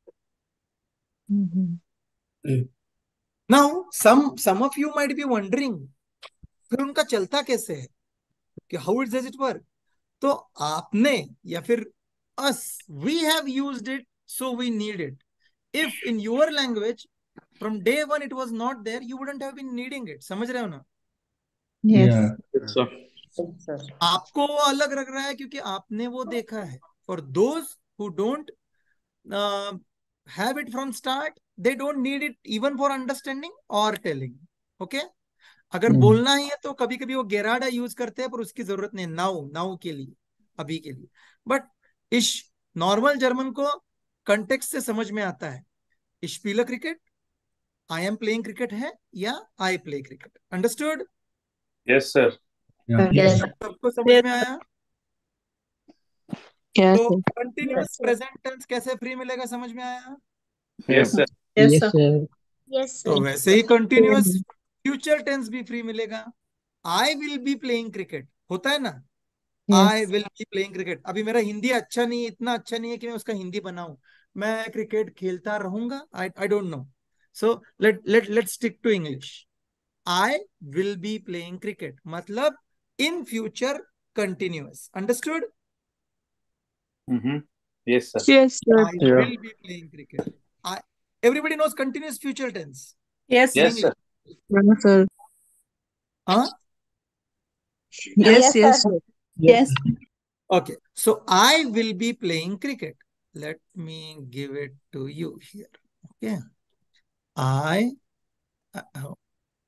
S5: Mm-hmm.
S1: Now, some some of you might be wondering, फिर उनका चलता कैसे है, कि how it does it work? तो आपने या फिर us, we have used it, so we need it. If in your language from day one it was not there, you wouldn't have been needing it. समझ रहे हो ना?
S5: Yes.
S6: Yeah.
S2: So,
S8: Yes, sir.
S1: आपको वो अलग लग रहा है क्योंकि आपने वो देखा है. For those who don't, have it from start, they don't need it even for understanding और टेलिंग. ओके, अगर बोलना ही है तो कभी कभी वो गेराडा यूज करते हैं, पर उसकी जरूरत नहीं, नाउ नाउ के लिए, अभी के लिए. बट इस नॉर्मल जर्मन को कंटेक्स्ट से समझ में आता है. Ich spiele cricket, I am playing cricket है, या I play cricket. Understood?
S2: Yes, sir.
S8: Yes.
S1: सबको समझ
S7: Yes,
S1: में
S7: sir.
S1: आया?
S5: Yes,
S1: तो
S5: sir.
S1: Continuous
S7: Yes, sir.
S1: Present tense कैसे फ्री मिलेगा, समझ में आया?
S2: Yes, sir.
S7: Yes,
S9: Yes,
S7: sir.
S9: sir.
S8: Yes,
S1: तो
S8: sir.
S1: वैसे ही कंटिन्यूअस फ्यूचर टेंस भी फ्री मिलेगा. I will be playing cricket होता है ना, I
S5: Yes.
S1: Will be playing cricket. अभी मेरा हिंदी अच्छा नहीं, इतना अच्छा नहीं है कि मैं उसका हिंदी बनाऊं. मैं क्रिकेट खेलता रहूंगा, I I don't know. So let let let stick to English. I will be playing cricket मतलब in future continuous. Understood?
S2: Mm-hmm. Yes, sir.
S5: Yes, sir.
S1: I
S4: Yeah.
S1: will be playing cricket. I, everybody knows continuous future tense
S7: Yes,
S1: in
S2: Yes,
S1: English.
S2: sir.
S5: Yes, sir.
S1: Huh?
S5: Yes, yes, sir.
S7: yes.
S1: Okay. So I will be playing cricket. Let me give it to you here. Okay. I uh,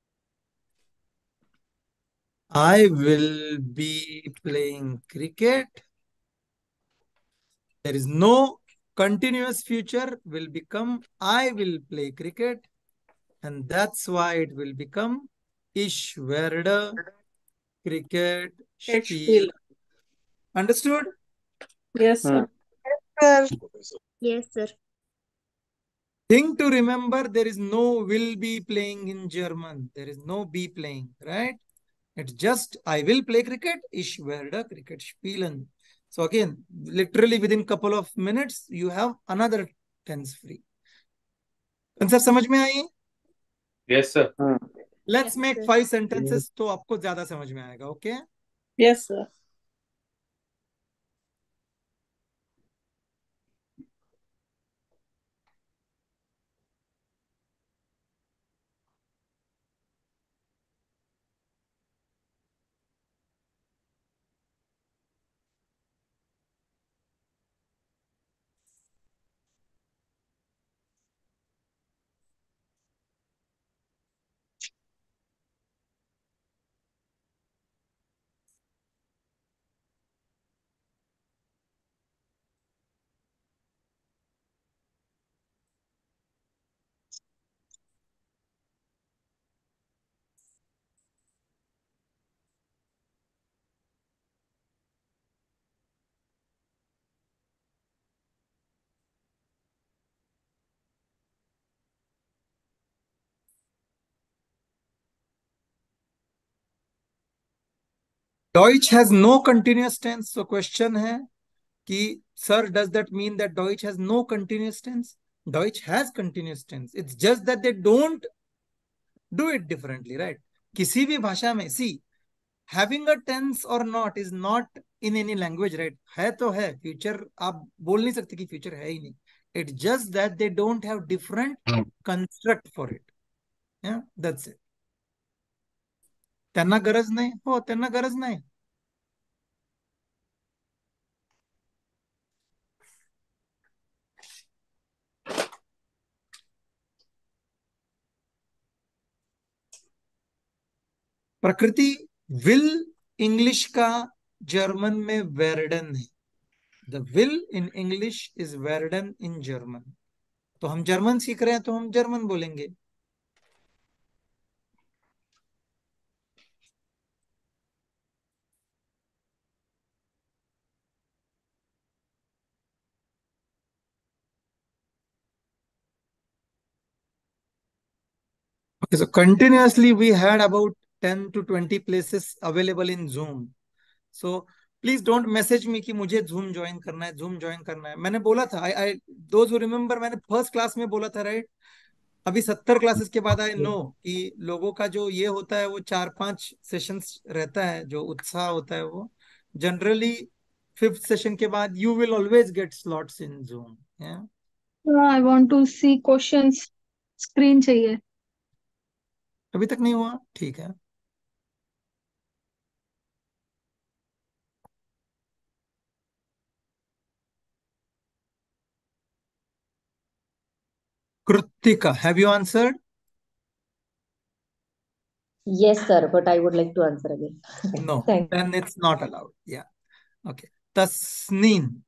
S1: I will be playing cricket. There is no continuous future, will become I will play cricket, and that's why it will become Ich werde Cricket
S7: Cricket
S1: spielen.
S7: spiel.
S1: Understood?
S7: Yes, sir.
S5: Sir.
S8: Yes, sir.
S1: Thing to remember, there is no will be playing in German. There is no be playing, right? It's just I will play cricket. Ich werde Cricket spielen. So again, literally within couple of minutes, you have another tense free. Concept समझ में आई?
S2: Yes, sir.
S1: Let's
S8: Yes,
S1: make
S8: sir.
S1: five sentences तो आपको ज्यादा समझ में आएगा. Okay?
S7: Yes, sir.
S1: Deutsch has no continuous tense. So question है कि sir, does that mean that Deutsch has no continuous tense? Deutsch has continuous tense. It's just that they don't do it differently, right? किसी भी भाषा में see, having a tense or not is not in any language, right? है तो है, future आप बोल नहीं सकते कि future है ही नहीं. It's just that they don't have different construct for it. Yeah, that's it. त्यांना गरज नाही, हो त्यांना गरज नाही. प्रकृति विल इंग्लिश का जर्मन में वेर्डन है. The will in English is वेर्डन इन जर्मन. तो हम जर्मन सीख रहे हैं तो हम जर्मन बोलेंगे. Okay, so continuously we had about ten to twenty places available in Zoom. So please don't message me कि मुझे Zoom ज्वाइन करना है, Zoom ज्वाइन करना है. मैंने बोला था, I I those who remember, मैंने फर्स्ट क्लास में बोला था, राइट? अभी सत्तर क्लासेस के बाद आई नो कि लोगों का जो ये होता है वो चार पांच सेशंस रहता है, जो उत्साह होता है वो जनरली फिफ्थ सेशन के बाद you will always get slots in Zoom.
S10: I want to see questions, screen चाहिए.
S1: अभी तक नहीं हुआ? ठीक है. Kritika, have you answered?
S8: Yes, sir, but I would like to answer again.
S1: No,
S8: Thank
S1: then it's not allowed. Yeah. Okay. Tasneem.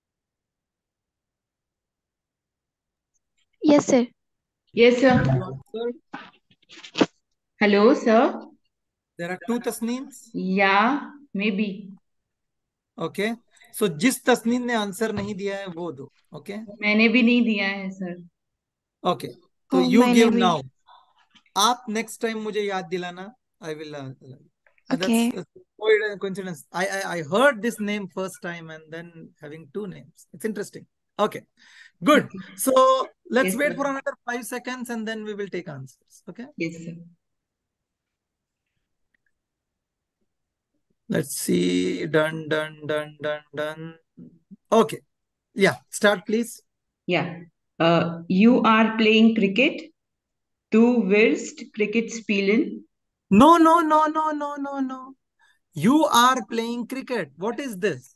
S11: Yes, sir.
S12: Yes, sir.
S1: Have you answered?
S12: Hello, sir.
S1: There are two Tasneems.
S12: Yeah, maybe.
S1: Okay. So जिस तस्नीम ने answer नहीं दिया है वो दो. Okay.
S12: मैंने भी नहीं दिया है सर.
S1: Okay. तो
S11: Oh,
S1: you
S11: मैंने
S1: give
S11: भी.
S1: now. आप next time मुझे याद दिलाना. I will. Uh,
S11: Okay.
S1: That's a coincidence. I, I I heard this name first time and then having two names. It's interesting. Okay. Good. So let's
S12: Yes,
S1: wait
S12: sir.
S1: for another five seconds and then we will take answers. Okay.
S12: Yes, sir.
S1: Let's see. Done, done, done, done, done. Okay. Yeah. Start, please.
S12: Yeah. Uh, you are playing cricket. Du willst Cricket spielen.
S1: No, no, no, no, no, no, no. You are playing cricket. What is this?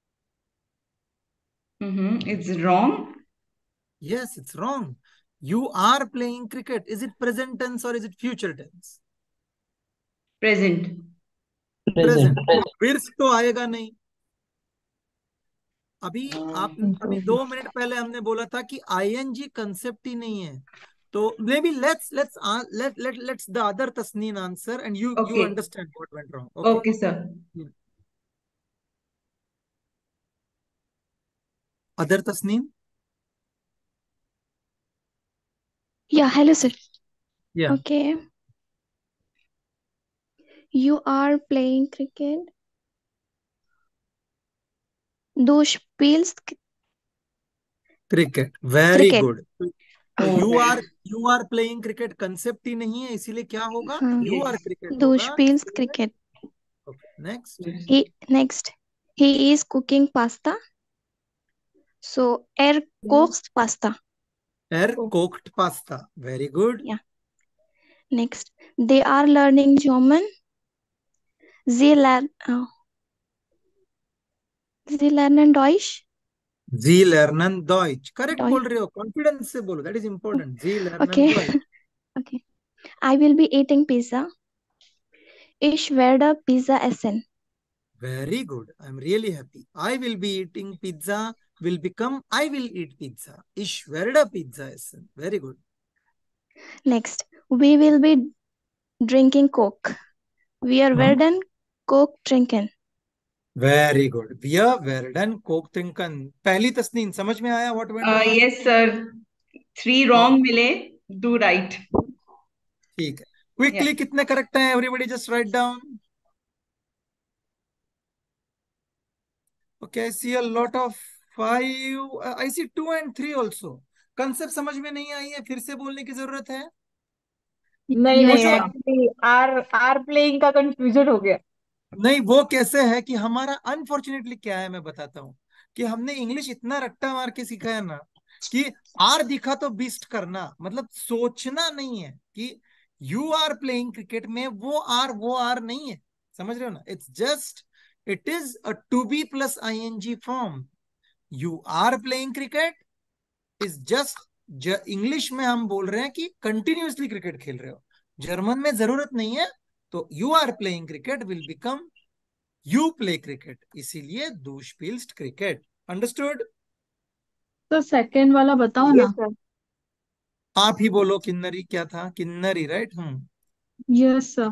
S12: Mm-hmm. It's wrong.
S1: Yes, it's wrong. You are playing cricket. Is it present tense or is it future tense?
S12: Present.
S1: Present. Willst तो आएगा नहीं. अभी आप अभी दो minute पहले हमने बोला था कि आईएनजी कंसेप्ट ही नहीं है. So maybe let's let's uh, let let let's the other Tasneen answer and you
S12: Okay.
S1: you understand what went wrong. Okay,
S12: Okay, sir.
S1: Hmm. Other Tasneen?
S11: Yeah, hello, sir.
S1: Yeah.
S11: Okay. You are playing cricket. Du spielst
S1: Cricket. Very
S11: cricket.
S1: good. तो you are you are playing cricket concept ही नहीं है इसीलिए क्या होगा?
S11: हाँ.
S1: You are cricket
S11: Du
S1: होगा.
S11: spielst cricket.
S1: Okay. Next.
S11: He next. He is cooking pasta. So er kocht pasta.
S1: Er cooked pasta. Very good.
S11: Yeah. Next. They are learning German. Sie lernen. Oh. Sie lernen Deutsch.
S1: Sie lernen Deutsch. Correct
S11: Deutsch.
S1: बोल रहे हो. Confidence से बोलो. That is important. Sie lernen
S11: Okay.
S1: Deutsch.
S11: Okay. I will be eating pizza. Ich werde Pizza essen.
S1: Very good. I'm really happy. I will be eating pizza will become I will eat pizza. Ich werde Pizza essen. Very good.
S11: Next. We will be drinking Coke. Wir
S1: Hmm.
S11: werden Coke trinken.
S1: Very good. Wir werden Coke trinken. पहली तस्नीन समझ में आया what went
S12: Uh,
S1: wrong?
S12: yes, sir. Three wrong मिले. Do right.
S1: ठीक है. Quickly
S12: Yeah.
S1: कितने correct हैं? Everybody just write down. Okay, I see a lot of five. uh, I see two and three also. Concept समझ में नहीं आई है फिर से बोलने की जरूरत है.
S7: नहीं
S1: वो
S7: नहीं
S1: जो
S7: एक्चुअली आर आर प्लेइंग का कंफ्यूजन हो गया.
S1: नहीं वो कैसे है कि हमारा अनफॉर्चुनेटली क्या है मैं बताता हूँ कि हमने इंग्लिश इतना रट्टा मार के सीखा है ना कि आर दिखा तो बीस्ट करना मतलब सोचना नहीं है कि यू आर प्लेइंग क्रिकेट में वो आर वो आर नहीं है. समझ रहे हो ना. It's just it is a to be plus I N G form. You are playing cricket is just English में हम बोल रहे हैं कि कंटिन्यूअसली क्रिकेट खेल रहे हो. जर्मन में जरूरत नहीं है. तो you are playing cricket will become you play cricket. इसीलिए दू स्पील्स्ट क्रिकेट. अंडरस्टूड.
S10: तो सेकंड वाला बताओ ना.
S7: सर.
S1: आप ही बोलो. किन्नरी क्या था? Kinnari right. Hmm
S10: yes sir.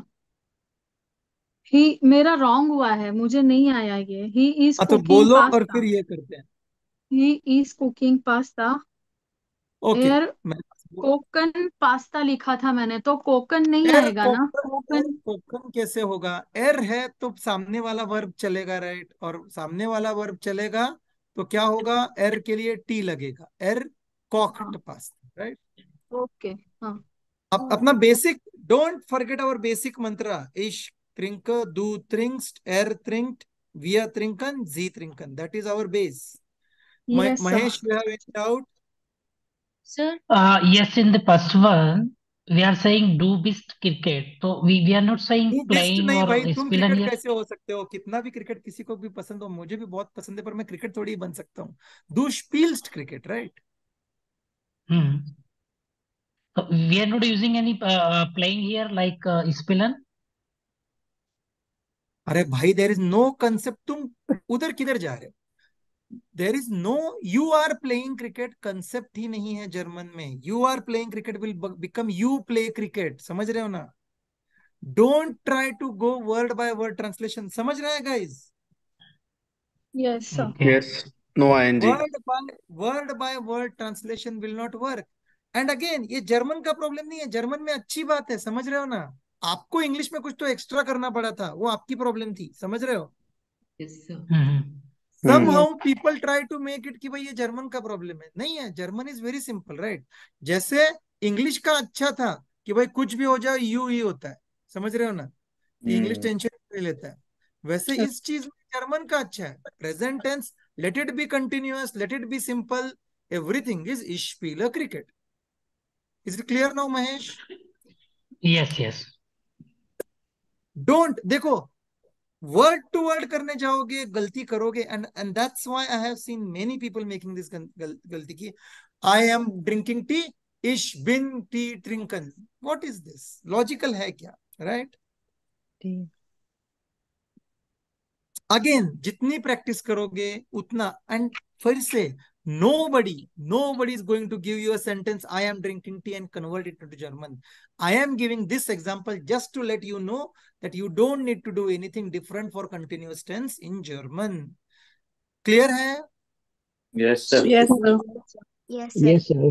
S10: He मेरा रॉन्ग हुआ है. मुझे नहीं आया ये. ही इज
S1: हाँ तो
S10: कुकिंग
S1: बोलो और
S10: पास्ता.
S1: फिर ये करते हैं.
S10: He is cooking pasta.
S1: Okay.
S10: एयर
S1: मैं
S10: कोकन पास्ता लिखा था मैंने तो कोकन नहीं
S1: एर
S10: आएगा ना.
S1: कोकन एर
S10: कोकन.
S1: कोकन कैसे होगा? एर है तो सामने वाला वर्ब चलेगा राइट. और सामने वाला वर्ब चलेगा तो क्या होगा? एर के लिए टी लगेगा. एर
S10: हाँ.
S1: Cooked pasta right.
S10: ओके. हाँ.
S1: अब अपना basic don't forget our basic mantra. इश trinke, du trinkst, er trinkt, wir trinken, sie trinken. That is our base. Ma-
S10: yes sir.
S1: Mahesh, you have any doubt?
S9: Sir, uh, yes, in the first one, we are saying do best cricket. So we, we are not saying
S1: तू बेस्ट
S9: playing
S1: नहीं
S9: or
S1: भाई. तुम
S9: spilling
S1: cricket
S9: here.
S1: कैसे हो सकते हो? कितना भी क्रिकेट किसी को भी पसंद हो. मुझे भी बहुत पसंद है पर मैं क्रिकेट थोड़ी ही बन सकता हूँ. दू स्पील्स्ट cricket right.
S9: Hmm. So we are not using any uh, uh, playing here like uh, spillan.
S1: अरे भाई, देर इज नो कंसेप्ट, तुम उधर किधर जा रहे हो? There is no you are playing cricket, concept ही नहीं है जर्मन में. You are playing cricket will become you play cricket. समझ रहे हो ना? Don't try to go word by word translation. समझ रहे हैं guys?
S10: Yes sir.
S13: Yes. No I N G.
S1: Word by word by word translation will not work. And again, ये जर्मन का प्रॉब्लम नहीं है. जर्मन में अच्छी बात है, समझ रहे हो ना? आपको इंग्लिश में कुछ तो एक्स्ट्रा करना पड़ा था, वो आपकी प्रॉब्लम थी. समझ रहे हो?
S12: Yes, sir.
S1: Somehow people try to make it कि भाई ये जर्मन का प्रॉब्लम है. नहीं है, German is very simple, right? जैसे इंग्लिश का अच्छा था कि भाई कुछ भी हो जाए यू ही होता है. समझ रहे हो ना? इंग्लिश टेंशन नहीं लेता है. वैसे इस चीज में जर्मन का अच्छा है. Present tense, let it be continuous, let it be simple, everything is ich spiele cricket. Is it clear now, Mahesh?
S9: Yes, yes.
S1: Don't, देखो, वर्ड टू वर्ड करने जाओगे गलती करोगे. And and that's why I have seen many people making this गलती की I am drinking tea, इश बिन टी ट्रिंकन. What is this? लॉजिकल है क्या? राइट? अगेन, जितनी प्रैक्टिस करोगे उतना. एंड फिर से, nobody nobody is going to give you a sentence I am drinking tea and convert it into German. I am giving this example just to let you know that you don't need to do anything different for continuous tense in German. Clear hai?
S2: Yes, sir.
S10: Yes, sir.
S11: Yes, sir.
S9: Yes, sir.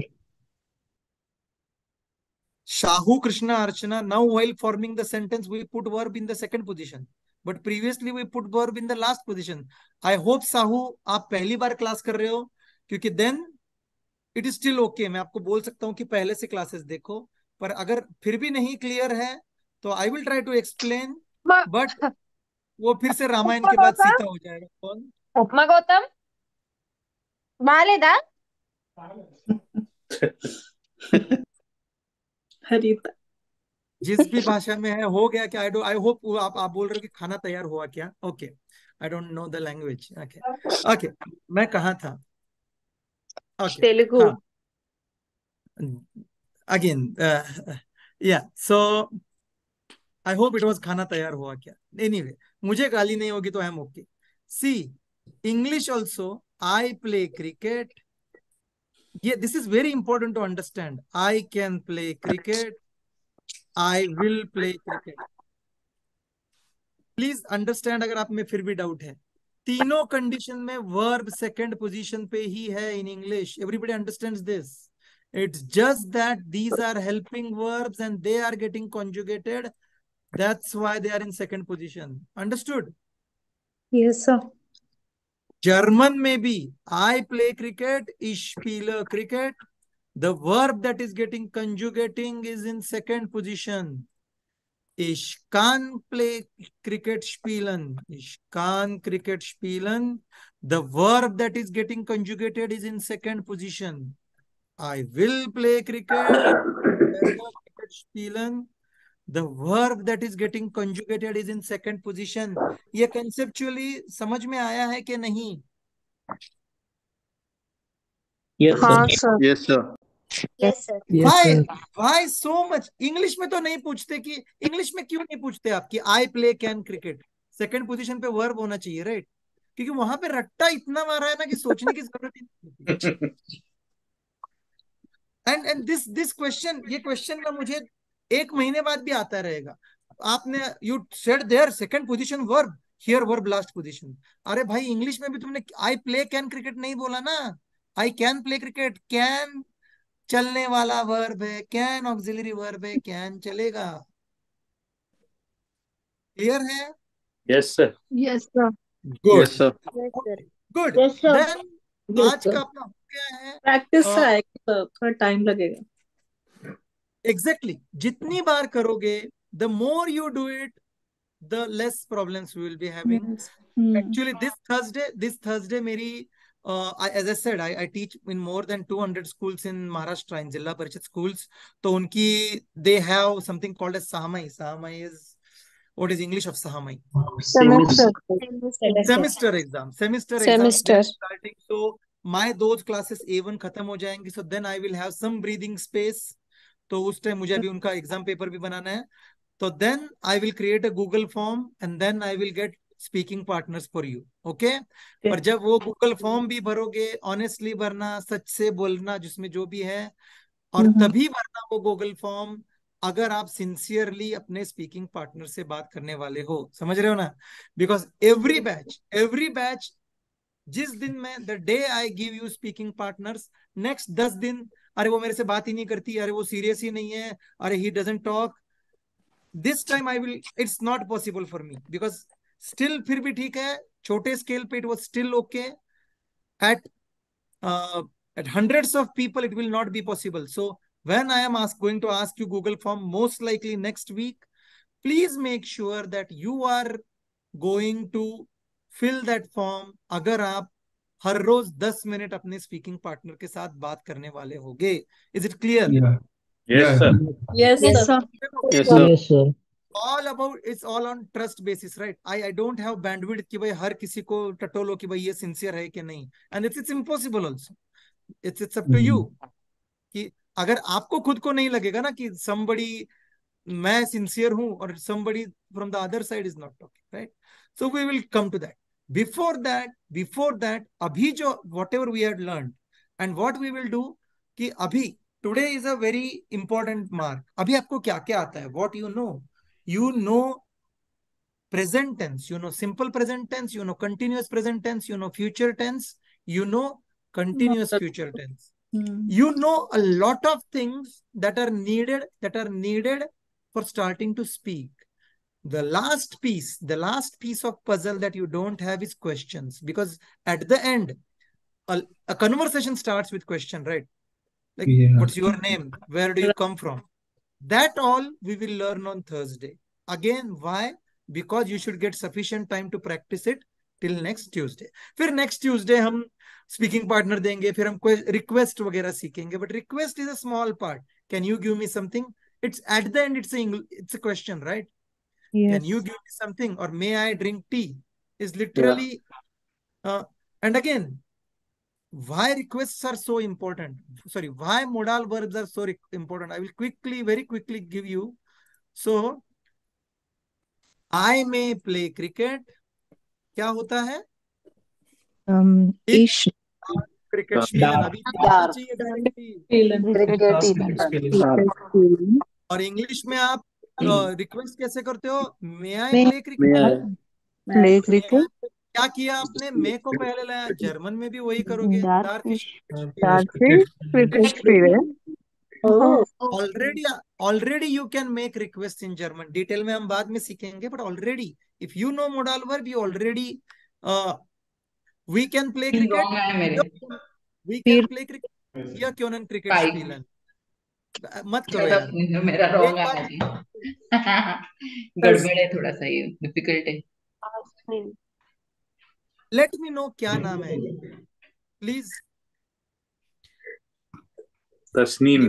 S1: Shahu Krishna Archana. Now while forming the sentence we put verb in the second position, but previously we put verb in the last position. I hope Sahu आप पहली बार class कर रहे हो, क्योंकि then it is still okay. मैं आपको बोल सकता हूं कि पहले से क्लासेस देखो, पर अगर फिर भी नहीं क्लियर है तो I will try to explain, but वो फिर से रामायण के बाद सीता हो जाएगा. कौन?
S7: उपमा गौतम बालेदा
S10: हरिता.
S1: जिस भी भाषा में है हो गया क्या? आई डो आई होप आप आप बोल रहे हो कि खाना तैयार हुआ क्या? Okay, I don't know the language. Okay okay, मैं कहाँ था? Okay.
S7: Telugu.
S1: Huh. Again, uh, yeah. So I hope it was खाना तैयार हुआ क्या. Anyway, मुझे गाली नहीं होगी तो I am okay. See, English also. I play cricket. Yeah, this is very important to understand. I can play cricket. I will play cricket. Please understand, अगर आप में फिर भी डाउट है, तीनों कंडीशन में वर्ब सेकंड पोजीशन पे ही है in English. Everybody understands this. It's just that these are helping verbs and they are getting conjugated. That's why they are in second position. Understood?
S10: Yes sir.
S1: German में भी I play cricket, ich spiele cricket. The verb that is getting conjugating is in second position. Ich kann play cricket spielen. Ich kann cricket spielen. The verb that is getting conjugated is in second position. I will play cricket. cricket spielen. The verb that is getting conjugated is in second position. ये conceptually समझ में आया है कि नहीं?
S10: Yes, हाँ sir.
S13: Yes, sir.
S11: Yes, sir.
S1: Why? Why so much? English में तो नहीं पूछते कि इंग्लिश में क्यों नहीं पूछते आप कि I play can cricket? Second position पे वर्ब होना चाहिए, राइट? क्योंकि वहां पे रट्टा इतना मारा है ना कि सोचने की जरूरत ही नहीं. And and this this question, ये क्वेश्चन ना मुझे एक महीने बाद भी आता रहेगा. आपने you said there second position verb, here verb last position. अरे भाई, इंग्लिश में भी तुमने आई प्ले कैन क्रिकेट नहीं बोला ना. I can play cricket. Can चलने वाला वर्ब है, कैन ऑक्सिलरी वर्ब है, कैन चलेगा. क्लियर है?
S2: Yes, sir.
S10: Yes sir.
S1: Good.
S13: Yes, sir.
S11: Yes, sir.
S1: Good.
S10: Yes, sir.
S1: Then आज का अपना हो गया है
S10: प्रैक्टिस
S1: अ,
S10: से आएगा तो थोड़ा टाइम लगेगा.
S1: एग्जैक्टली. जितनी बार करोगे, the more you do it, the less problems we will be having.
S10: Yes. Hmm.
S1: Actually, this Thursday, this Thursday, मेरी uh, I, as I said, I, I teach in more than two hundred schools in Maharashtra, in Jilla Parishad schools. तो उनकी they have something called as Sahamai. Sahamai is, what is English of Sahamai?
S10: Semester.
S1: Semester exam. Semester exam.
S3: Semester.
S1: Starting. So my those classes A one खत्म हो जाएंगी. So then I will have some breathing space. तो उस time मुझे अभी उनका exam paper भी बनाना है, तो then I will create a Google form and then I will get speaking partners for you, okay. पर जब वो गूगल फॉर्म भी भरोगे, ऑनेस्टली भरना, सच से बोलना जिसमें जो भी है, और तभी भरना वो गूगल फॉर्म अगर आप सिंसियरली अपने स्पीकिंग पार्टनर से बात करने वाले हो, समझ रहे हो ना। Because every batch every batch जिस दिन में the day I give you speaking partners, next दस दिन अरे वो मेरे से बात ही नहीं करती, अरे वो सीरियस ही नहीं है, अरे he doesn't talk, this time I will, it's not possible for me, because still फिर भी ठीक है, छोटे स्केल पे it was still okay, at at hundreds of people it will not be possible. So when I am ask, going to ask you Google form most likely next week, please make sure that you are going to fill that form अगर आप हर रोज दस minute अपने speaking partner के साथ बात करने वाले होगे। Is it clear?
S2: Yes, sir.
S10: Yes,
S11: Yes,
S10: sir.
S11: sir.
S2: Yes, sir.
S9: Yes, sir.
S1: All about, it's all on trust basis, right? I I don't have bandwidth कि भाई हर किसी को टटोलो कि भाई ये सिंसियर है कि नहीं, and it's it's impossible also. It's it's up to you कि अगर आपको खुद को नहीं लगेगा ना कि somebody, मैं सिंसियर हूं और somebody from the other side is not talking, right? So we will come to that. Before that, before that, अभी जो whatever we had learned and what we will do कि अभी today is a very important mark. अभी आपको क्या क्या आता है? What you know? You know present tense, you know simple present tense, you know continuous present tense, you know future tense, you know continuous future tense. You know a lot of things that are needed, that are needed for starting to speak. The last piece, the last piece of puzzle that you don't have is questions, because at the end, a, a conversation starts with question, right? Like,
S6: Yeah.
S1: what's your name? Where do you come from? That all we will learn on Thursday. Again, why? Because you should get sufficient time to practice it till next Tuesday. फिर next Tuesday हम speaking partner देंगे, फिर हम request वगैरह सीखेंगे. But request is a small part. Can you give me something? It's at the end, it's a English, it's a question, right?
S5: Yes.
S1: Can you give me something? Or may I drink tea? Is literally, yeah. uh, and again, why requests are so important? Sorry, why modal verbs are so important? I will quickly, very quickly give you. So, I may play cricket. क्या होता है?
S5: Um, ish.
S1: Cricket स्पीलन. अभी क्या चाहिए directly? और English में आप रिक्वेस्ट कैसे करते हो? May I play cricket?
S5: Play cricket.
S1: क्या किया आपने? मे को पहले लाया. जर्मन में भी वही करोगे.
S5: Darfish. Darfish cricket spielen.
S1: Already, already you can make requests in German. Detail में हम बाद में सीखेंगे, but already, if you know modal verb, you already, uh, we can play cricket. We can play cricket. या क्यों ना cricket स्पीलन? मत करो यार.
S12: मेरा रॉन्ग है जी. गड़बड़ है थोड़ा सा, ये डिफिकल्ट है.
S1: Let me know क्या नाम है, प्लीज.
S2: तस्नीम.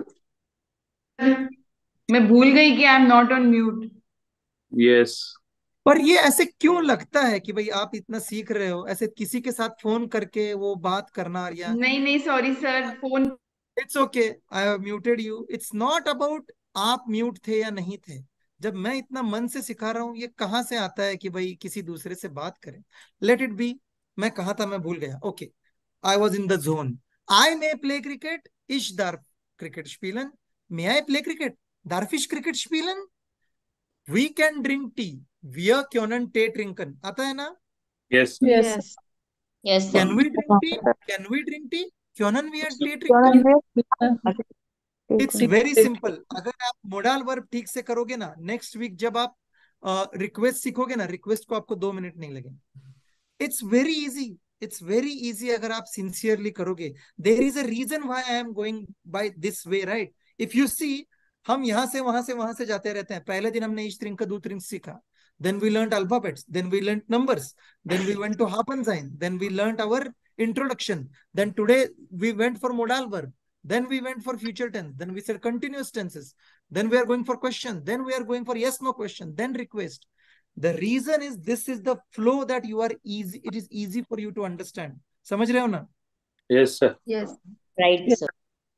S12: मैं भूल गई कि I am not on mute.
S2: Yes.
S1: पर ये ऐसे क्यों लगता है कि भाई आप इतना सीख रहे हो, ऐसे किसी के साथ फोन करके वो बात करना, या
S12: नहीं नहीं sorry sir, phone.
S1: It's okay, I have muted you. It's not about आप म्यूट थे या नहीं थे. जब मैं इतना मन से सिखा रहा हूँ, ये कहाँ से आता है कि भाई किसी दूसरे से बात करें? Let it be. मैं कहा था, मैं भूल गया. Okay, I was in the zone. I may play cricket. इश दार क्रिकेट स्पीलन. May I play cricket? दारफिश क्रिकेट स्पीलन. We can drink tea. Wir können Tee trinken. आता है ना?
S2: Yes.
S10: Yes.
S8: Yes, sir.
S1: Can we drink tea? Can we drink tea? Können wir Tee trinken? It's very simple. अगर आप modal verb ठीक से करोगे ना, नेक्स्ट वीक जब आप रिक्वेस्ट uh, सीखोगे ना, रिक्वेस्ट को आपको दो मिनट नहीं लगेंगे. It's very easy. It's very easy अगर आप सिंसियरली करोगे. There is a reason why I am going by this way, right? If you see, हम यहां से वहां से वहां से जाते रहते हैं. पहले दिन हमने इश ट्रिंक दो ट्रिंक सीखा. Then we learned alphabets. Then we learned numbers. Then we went to Hapensein. Then we learned our introduction. Then today we went for modal verb. Then we went for future tense. Then we said continuous tenses. Then we are going for question. Then we are going for yes, no question. Then request. The reason is this is the flow that you are easy. It is easy for you to understand. समझ रहे हो ना?
S2: Yes, sir.
S8: Yes. Right, sir.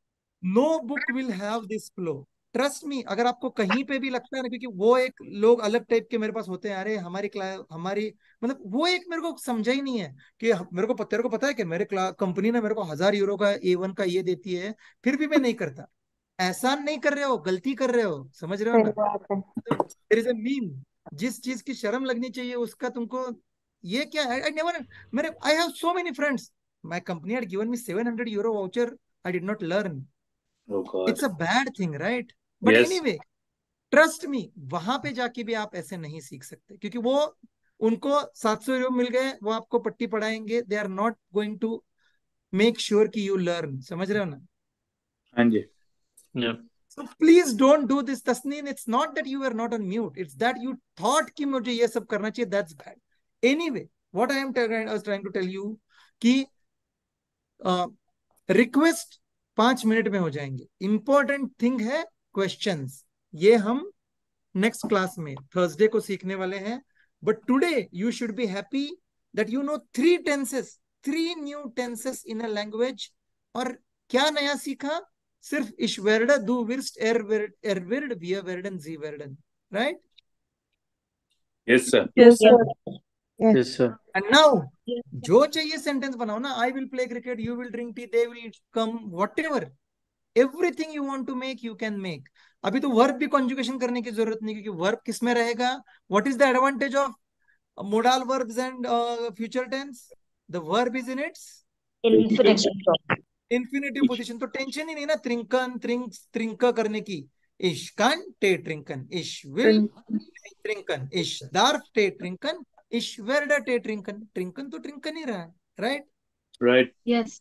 S1: No book will have this flow, trust me. अगर आपको कहीं पे भी लगता है ना, क्योंकि वो एक लोग अलग टाइप के मेरे पास होते हैं, अरे हमारी क्लास हमारी मतलब वो एक मेरे को समझा ही नहीं है कि मेरे को तेरे को पता है कि मेरे कंपनी ने मेरे को हजार यूरो का ए वन का ये देती है, फिर भी मैं नहीं करता। एहसान नहीं कर रहे हो, गलती कर रहे हो, समझ रहे हो
S5: सही
S1: ना?
S5: बात है।
S1: देयर इज अ मीम, जिस चीज की शर्म लगनी चाहिए उसका तुमको ये क्या है। आई नेवर, मेरे I have so many friends, my company had given me seven hundred euro voucher, I did not learn.
S2: Oh God.
S1: It's a bad thing, right? But
S2: Yes.
S1: Anyway, trust me, वहां पे जाके भी आप ऐसे नहीं सीख सकते, क्योंकि वो उनको सात सौ यूरो मिल गए, वो आपको पट्टी पढ़ाएंगे, they are not going to make sure कि यू लर्न, समझ रहे हो ना?
S2: हाँ जी. Yeah.
S1: So please don't do this, Tasneen. It's not that you were not on mute. It's that you thought कि मुझे ये सब करना चाहिए. That's bad. Anyway, what I am trying, I was trying to tell you कि request पांच minute में हो जाएंगे. इंपॉर्टेंट थिंग है क्वेश्चंस. ये हम नेक्स्ट क्लास में थर्सडे को सीखने वाले हैं. But today you should be happy that you know three tenses, three new tenses in a language. और क्या नया सीखा? सिर्फ इश वेर्ड, दू विर्स्ट, एर वेर्ड, एर विर्ड, वियर वेर्डन, जी वेर्डन, right?
S2: Yes, sir.
S5: Yes, sir. Yes.
S2: Yes, sir.
S1: And now जो चाहिए सेंटेंस बनाओ ना. I will play cricket, you will drink tea, they will come, whatever, everything you want to make you can make. अभी तो verb भी conjugation करने की जरूरत नहीं, क्योंकि वर्ब किस में रहेगा? What is the advantage of modal verbs and uh, future tense? The verb is in its
S8: Infinitive.
S1: infinitive position. तो टेंशन ही नहीं ना त्रिंकन, त्रिंक, त्रिंक करने की. इश कान टे ट्रिंकन, इश विल ट्रिंकन, इश दार्फ टे ट्रिंकन, इश वेर्डा टे ट्रिंकन. ट्रिंकन तो ट्रिंकन ही रहा है, right?
S2: Right.
S10: Yes.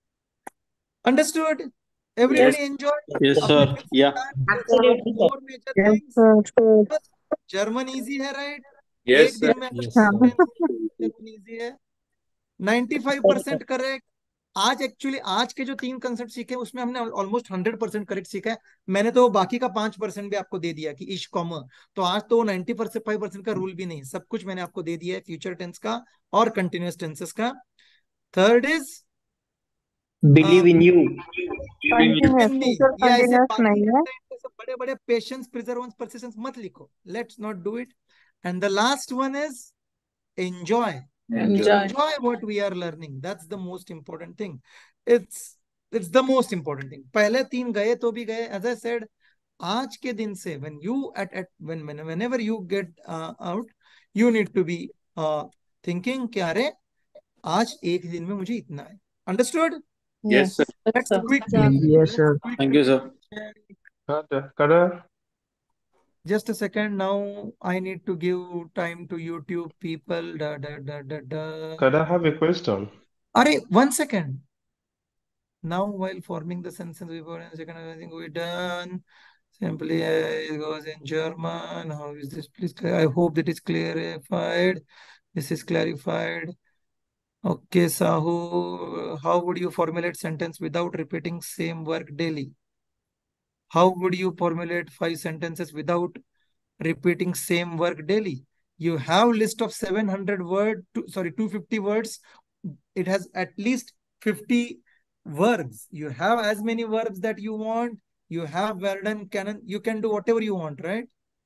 S1: Understood? Everybody
S2: Yes.
S1: enjoy?
S2: Yes, sir. Yeah.
S8: Absolutely, sir.
S1: Four major
S5: Yes,
S1: things.
S5: sir.
S1: German easy है, राइट?
S2: Yes,
S1: एक
S2: sir.
S1: दिन में
S4: Yes,
S5: हाँ.
S1: जर्मन इजी है. पचानवे परसेंट करेक्ट. आज एक्चुअली आज के जो तीन कंसेप्ट सीखे उसमें हमने ऑलमोस्ट हंड्रेड परसेंट करेक्ट सीखा है. मैंने तो बाकी का पांच परसेंट भी आपको दे दिया कि इश कॉमर. तो आज तो नाइन्टी परसेंट फाइव परसेंट का रूल भी नहीं, सब कुछ मैंने आपको दे दिया है, फ्यूचर टेंस का और कंटिन्यूअस टेंसेस का. Third is
S6: believe in you.
S5: Continuous, future
S1: ये ऐसे
S5: continuous नहीं है.
S1: बड़े बड़े पेशेंस, प्रिजर्वेंस, परसिस्टेंस मत लिखो. Let's not do it. And the last one is enjoy.
S2: Enjoy.
S1: Enjoy what we are learning. That's the most important thing. It's it's the most important thing. पहले तीन गए तो भी गए. As I said, आज के दिन से when you at at when when whenever you get uh, out, you need to be uh, thinking कि अरे आज एक दिन में मुझे इतना है. Understood?
S2: Yes, sir.
S1: Let's
S10: sir.
S1: quickly.
S6: Yes, sir.
S1: let's
S2: Thank you, sir.
S1: quickly-
S13: Kada,
S1: Just a second. Now I need to give time to YouTube people. Da, da, da, da, da.
S13: Kada, I have a question.
S1: Are one second. Now, while forming the sentence, we put in second. I think we done. Simply, uh, it goes in German. How is this? Please, I hope that is clarified. This is clarified. Okay, Sahu. How would you formulate sentence without repeating same work daily? How would you formulate five sentences without repeating same work daily? You have list of seven hundred word, to, sorry, two hundred fifty words. It has at least fifty verbs. You have as many verbs that you want. You have Verden, canon. You can do whatever you want, right?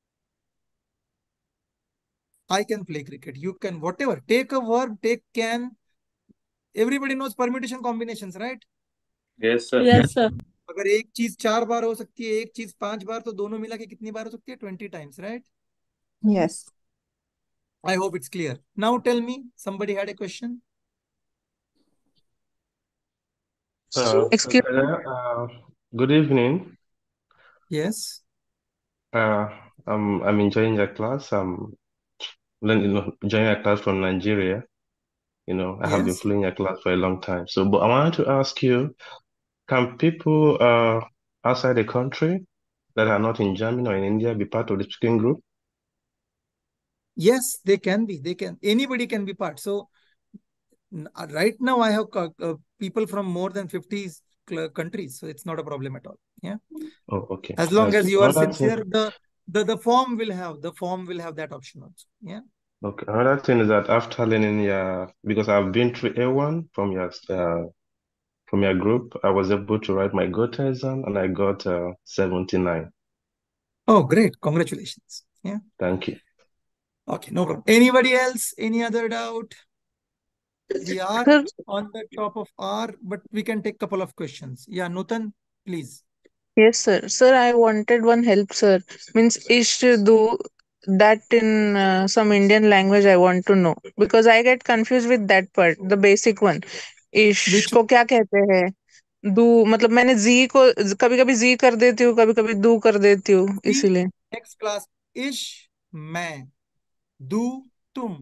S1: I can play cricket. You can whatever. Take a verb, take can. Everybody knows permutation combinations, right?
S2: Yes, sir.
S10: Yes, sir.
S1: अगर एक चीज चार बार हो सकती है, एक चीज पांच बार, तो दोनों मिला के कितनी बार हो सकती है? Twenty times, right?
S5: Yes.
S1: I hope it's clear. Now tell me, somebody had a question?
S13: Uh,
S5: Excuse
S13: Kada, uh, good evening.
S1: Yes.
S13: Uh, I'm I'm enjoying your class. I'm learning, you know, enjoying your class from Nigeria. You know, I have been
S1: Yes.
S13: following your class for a long time. So, but I wanted to ask you, can people uh outside the country that are not in Germany or in India be part of the speaking group?
S1: Yes, they can be. They can. Anybody can be part. So n- uh, right now I have co- uh, people from more than fifty cl- countries, so it's not a problem at all. Yeah.
S13: Oh, okay.
S1: As long
S13: That's
S1: as you are
S13: another
S1: sincere,
S13: thing.
S1: the the the form will have the form will have that option also. Yeah.
S13: Okay. Another thing is that after learning your, because I've been through A one from your uh from your group, I was able to write my Goethe exam and I got uh, seventy-nine.
S1: Oh, great. Congratulations. Yeah.
S13: Thank you.
S1: Okay, no problem. Anybody else? Any other doubt? We are
S5: Sir,
S1: on the top of hour, but we can take couple of questions. Yeah, Nutan, please.
S5: yes, sir. Sir, I wanted one help, sir. Means ish do that in uh, some Indian language I want to know because I get confused with that part, the basic one. इश
S1: Which
S5: को क्या कहते हैं? दू मतलब मैंने जी को कभी कभी जी कर देती हूँ, कभी कभी दू कर देती हूँ, इसीलिए.
S1: next class? इश मैं, दू तुम,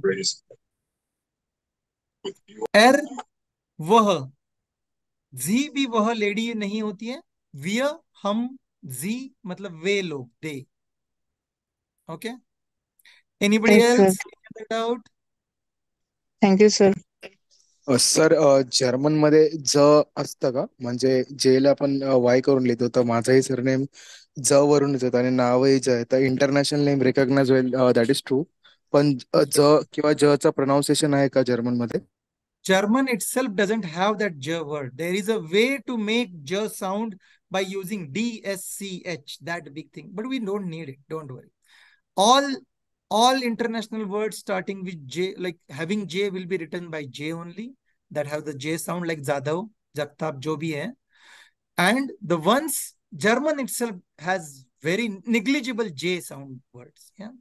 S1: एर वह, जी भी वह लेडी नहीं होती है, विय हम, जी मतलब वे लोग, they. Okay. Anybody
S5: Yes, sir.
S1: Else? Any other doubt?
S5: Thank you, sir.
S14: Sir German मध्ये ज असतं का? म्हणजे जेला आपण वाय करून लिहितो तर माझाही सरनेम ज वरूनच येतं आणि नावही ज आहे. तर इंटरनॅशनल नेम रिकॉग्नाइज होईल, दॅट इज ट्रू. पण ज किंवा ज चा प्रोनाउन्सिएशन आहे का जर्मन मध्ये?
S1: German itself doesn't have that j word. There is a way to make j sound by using D S C H, that big thing. But we don't need it. Don't worry. All all international words starting with J, like having J, will be written by J only, that have the J sound, like Zadav, Jagtab, jo bhi hai. And the ones, German itself has very negligible J sound words. Yeah.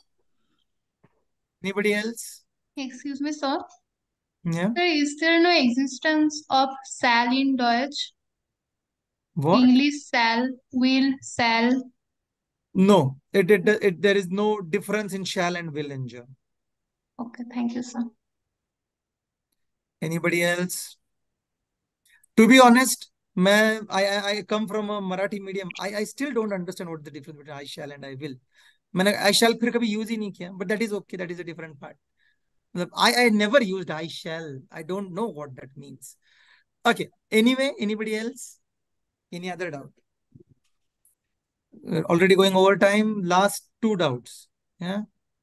S1: Anybody else?
S15: Excuse me, sir.
S1: Yeah.
S15: Sir, is there no existence of shall in Deutsch?
S1: What?
S15: English shall, will, shall.
S1: No, it, it, it there is no difference in shall and will in German.
S15: Okay, thank you, sir.
S1: Anybody else? To be honest, मैं, I, I, I come from a Marathi medium. I, I still don't understand what the difference between I shall and I will. मैंने I shall फिर कभी use ही नहीं किया, but that is okay. That is a different part. I, I never used I shall. I don't know what that means. Okay. Anyway, anybody else? Any other doubt? We're already going over time. Last two doubts. Yeah.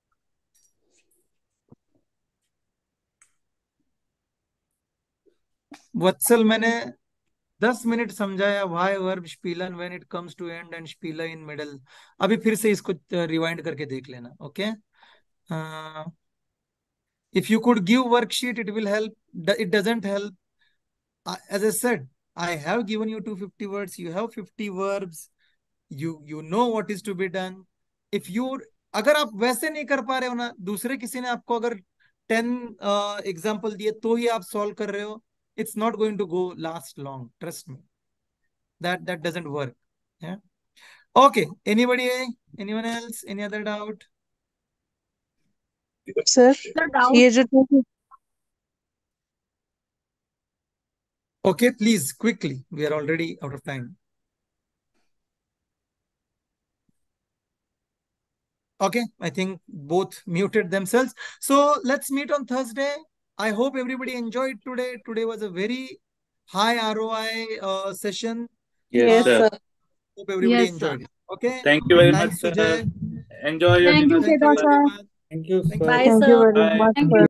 S1: वत्सल मैंने दस मिनट समझाया why verb स्पीलन when it comes to end and स्पीला in middle. अभी फिर से इसको रिवाइंड करके देख लेना. Okay. If you could give worksheet it will help. It doesn't help. As I said, I have given you two hundred fifty words. You have fifty verbs. You you know what is to be done. If you, अगर आप वैसे नहीं कर पा रहे हो ना, दूसरे किसी ने आपको अगर ten एग्जाम्पल uh, दिए तो ही आप सॉल्व कर रहे हो, it's not going to go last long. Trust me. That that doesn't work. Yeah. Okay. Anybody? Anyone else? Any other doubt?
S5: Sir, ये जो
S1: Okay, please, quickly. We are already out of time. Okay, I think both muted themselves. So let's meet on Thursday. I hope everybody enjoyed today. Today was a very high R O I uh, session.
S2: Yes,
S1: uh,
S2: sir.
S1: Hope everybody
S10: Yes,
S1: enjoyed
S10: sir.
S1: it. Okay.
S2: Thank you very
S1: Thanks,
S2: much, sir.
S1: Sujay.
S2: Enjoy your
S10: Thank
S2: dinner.
S10: you,
S1: Thank you,
S10: Kedar sir.
S1: everyone.
S2: Thank you,
S1: Thank
S2: sir.
S1: you.
S10: Bye,
S5: thank you
S10: sir.
S5: very
S2: Bye.
S5: much,
S10: Thank
S5: sir.
S10: you.